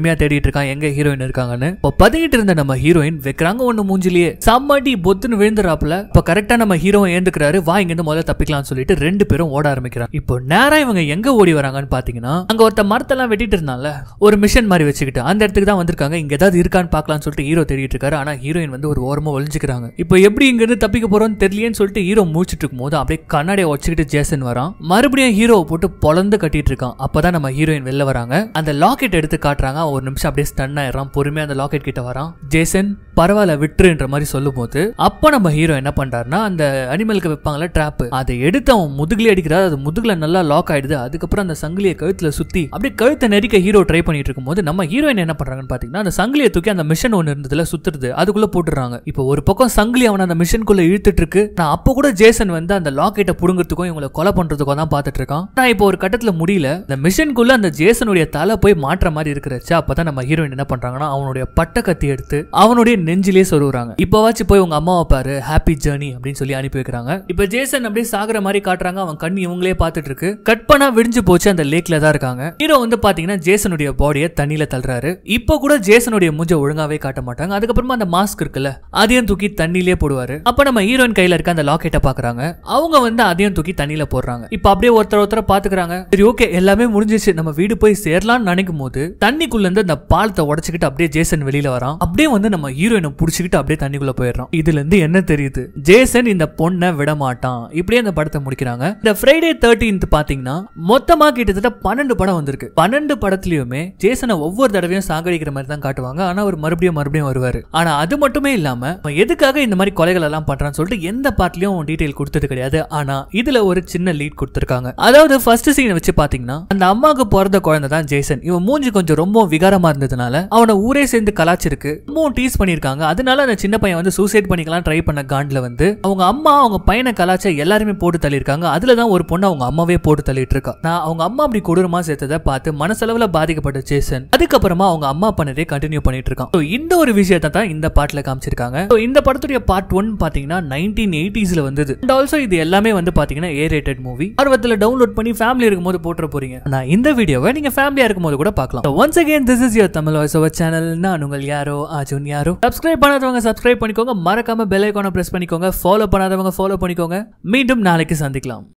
பொறுமையா தேடிட்டு இருக்கான் எங்க ஹீரோயின் இருக்காங்கன்னு. இப்போ பதுங்கிட்டு இருந்த நம்ம ஹீரோயின் வைக்கிறாங்க ஒண்ணு மூஞ்சிலேயே சம்மாடி பொத்துன்னு விழுந்துறாப்புல. இப்போ கரெக்டா நம்ம ஹீரோ ஏந்துக்கிறாரு, வா இங்க இருந்து முதல்ல தப்பிக்கலாம்னு சொல்லிட்டு ரெண்டு பேரும் ஓட ஆரம்பிக்கிறாங்க. இப்போ நேரா இவங்க எங்க ஓடி வராங்கன்னு பாத்தீங்கன்னா, அங்க ஒருத்த மரத்தெல்லாம் வெட்டிட்டு இருந்தால ஒரு மிஷன் மாதிரி வச்சுக்கிட்டு அந்த இடத்துக்கு தான் வந்திருக்காங்க. இங்க ஏதாவது இருக்கான்னு பாக்கலாம்னு சொல்லிட்டு ஹீரோ தேடிட்டு இருக்காரு. ஆனா ஹீரோயின் வந்து ஒரு ஓரமா ஒளிஞ்சுக்கிறாங்க. இப்போ எப்படி இங்க இருந்து தப்பிக்க போறோம்னு தெரியலையேன்னு சொல்லிட்டு ஹீரோ மூச்சிட்டு இருக்கும் போது அப்படியே கண்ணாடியை வச்சுக்கிட்டு ஜேசன் வரான். மறுபடியும் ஹீரோவை போட்டு பொலந்து கட்டிட்டு இருக்கான். அப்பதான் நம்ம ஹீரோயின் வெளில வராங்க. அந்த லாக்கெட் எடுத்து காட்டுறாங்க. ஒரு நிமிஷம் அப்படியே ஸ்டன் ஆயிடுறான். பொறுமையா அந்த லாக்கெட் கிட்ட வரான். ஜேசன் பரவாயில்ல விட்டுருன்ற மாதிரி சொல்லும் போது அப்ப நம்ம ஹீரோ என்ன பண்றாருன்னா, அந்த அனிமலுக்கு வைப்பாங்கல்ல ட்ராப், அதை எடுத்து அவன் முதுகுல அடிக்கிறாரு. அது முதுகுல நல்லா லாக் ஆயிடுது. அதுக்கப்புறம் அந்த சங்கிலியை கழுத்துல சுத்தி அப்படியே கழுத்தை நெரிக்க ஹீரோ ட்ரை பண்ணிட்டு இருக்கும் போது நம்ம ஹீரோயின் என்ன பண்றாங்கன்னு பாத்தீங்கன்னா, அந்த சங்கிலியை தூக்கி அந்த மிஷன் ஒன்னு இருந்ததுல சுத்துறது அதுக்குள்ள போட்டுறாங்க. இப்போ ஒரு பக்கம் சங்கிலி அவன் அந்த மிஷனுக்குள்ள இழுத்துட்டு இருக்கு. நான் அப்ப கூட ஜேசன் வந்து அந்த லாக்கெட்டை புடுங்கிறதுக்கும் இவங்களை கொலை பண்றதுக்கும் தான் பாத்துட்டு இருக்கான். நான் இப்போ ஒரு கட்டத்துல முடியல, இந்த மிஷனுக்குள்ள அந்த ஜேசனுடைய தலை போய் மாற்ற மாதிரி இருக்கிறச்சு. அப்பதான் நம்ம ஹீரோயின் என்ன பண்றாங்கன்னா, அவனுடைய பட்ட கத்தி எடுத்து அவனுடைய நெஞ்சிலே சொருகுறாங்க. இப்பவாச்சு போய் உங்க அம்மாவை பாரு, ஹாப்பி ஜர்னி அப்படின்னு சொல்லி அனுப்பி வைக்கிறாங்க. இப்ப ஜேசன் அப்படியே சாகுற மாதிரி காட்டுறாங்க. அவன் கண்ணு இவங்களே பாத்துட்டு இருக்கு. கட் பண்ணா விடிஞ்சு போச்சு. அந்த லேக்ல தான் இருக்காங்க. ஹீரோ வந்து பாத்தீங்கன்னா ஜேசனுடைய பாடியை தண்ணியில தள்ளுறாரு. இப்ப கூட ஜேசனுடைய மூஞ்ச ஒழுங்காவே காட்ட மாட்டாங்க. அதுக்கப்புறமா அந்த மாஸ்க் இருக்குல்ல அதையும் தூக்கி தண்ணியிலே போடுவாரு. அப்ப நம்ம ஹீரோயின் கையில இருக்க அந்த லாக்கெட்டை பாக்குறாங்க. அவங்க வந்து அதையும் தூக்கி தண்ணியில போடுறாங்க. இப்ப அப்படியே ஒருத்தர் ஒருத்தர பாத்துக்கிறாங்க. சரி ஓகே எல்லாமே முடிஞ்சிச்சு, நம்ம வீடு போய் சேரலாம்னு நினைக்கும் போது தண்ணிக்குள்ள இருந்து அந்த பாலத்தை உடைச்சுக்கிட்டு அப்படியே ஜேசன் வெளியில வரான். அப்படியே வந்து நம்ம ஹீரோயினை புடிச்சுக்கிட்டு அப்படியே தண்ணிக்குள்ள போயிடுறான். இதுல இருந்து என்ன தெரியுது, ஜேசன் இந்த பொண்ணை விட மாட்டான். இப்படியே அந்த படத்தை முடிக்கிறாங்க. இந்த ஃப்ரைடே தேர்ட்டீன்த் பாத்தீங்கன்னா மொத்தமா கிட்டத்தட்ட பன்னெண்டு படம் வந்திருக்கு. பன்னெண்டு படத்துலயுமே ஜேசனை ஒவ்வொரு தடவையும் சாகடிக்கிற மாதிரி தான் காட்டுவாங்க. ஆனா அவர் மறுபடியும் மறுபடியும் வருவாரு. ஆனா அது மட்டுமே இல்லாம எதுக்காக இந்த மாதிரி கொலைகள் எல்லாம் பண்றான்னு சொல்லிட்டு எந்த பார்ட்லயும் டீடைல் கொடுத்தது கிடையாது. ஆனா இதுல ஒரு சின்ன லீட் கொடுத்திருக்காங்க. அதாவது ஃபர்ஸ்ட் சீன் வச்சு பாத்தீங்கன்னா, அந்த அம்மாவுக்கு பிறந்த குழந்தை தான் ஜேசன். இவன் மூஞ்சி கொஞ்சம் ரொம்ப விகாரமா இருந்ததுனால அவனை ஊரே சேர்ந்து கலாச்சிருக்கு, ரொம்ப டீஸ் பண்ணிருக்காங்க. அதனால அந்த சின்ன பையன் வந்து சூசைட் பண்ணிக்கலாம் ட்ரை பண்ண காண்ட்ல வந்து அவங்க அம்மா அவங்க பையனை கலாச்ச எல்லாருமே போட்டு தள்ளிருக்காங்க. அதுலதான் ஒரு பொண்ணு அவங்க அம்மாவே போட்டு தள்ளிட்டு இருக்கா. நான் அவங்க அம்மா அப்படி கொடூரமா சேர்த்ததை பார்த்து மனசளவுல பாதிக்கப்பட்ட ஜேசன் அதுக்கப்புறமா அவங்க அம்மா பண்ணதே கண்டினியூ பண்ணிட்டு இருக்கான். இந்த ஒரு விஷயத்தை தான் இந்த பாட்டுல காமிச்சிருக்காங்க. இந்த படத்துடைய பார்ட் ஒன் பாத்தீங்கன்னா நைன்டீன் எயிட்டிஸ்ல வந்தது. அண்ட் ஆல்சோ இது எல்லாமே வந்து பாத்தீங்கன்னா ஏ ரேட்டட் மூவி. ஆர்வத்துல டவுன்லோட் பண்ணி ஃபேமிலி இருக்கும்போது போட்டுற போறீங்க. நான் இந்த வீடியோவை நீங்க ஃபேமிலியா இருக்கும்போது கூட பார்க்கலாம். Once again this is your Tamil voice over channel. நான் உங்கள் யாரோ அர்ஜுன் யாரோ. சப்ஸ்கிரைப் பண்ணாதவங்க சப்ஸ்கிரைப் பண்ணிக்கோங்க. மறக்காம பெல் ஐகானை பிரஸ் பண்ணிக்கோங்க. ஃபாலோ பண்ணாதவங்க ஃபாலோ பண்ணிக்கோங்க. மீண்டும் நாளைக்கு சந்திக்கலாம்.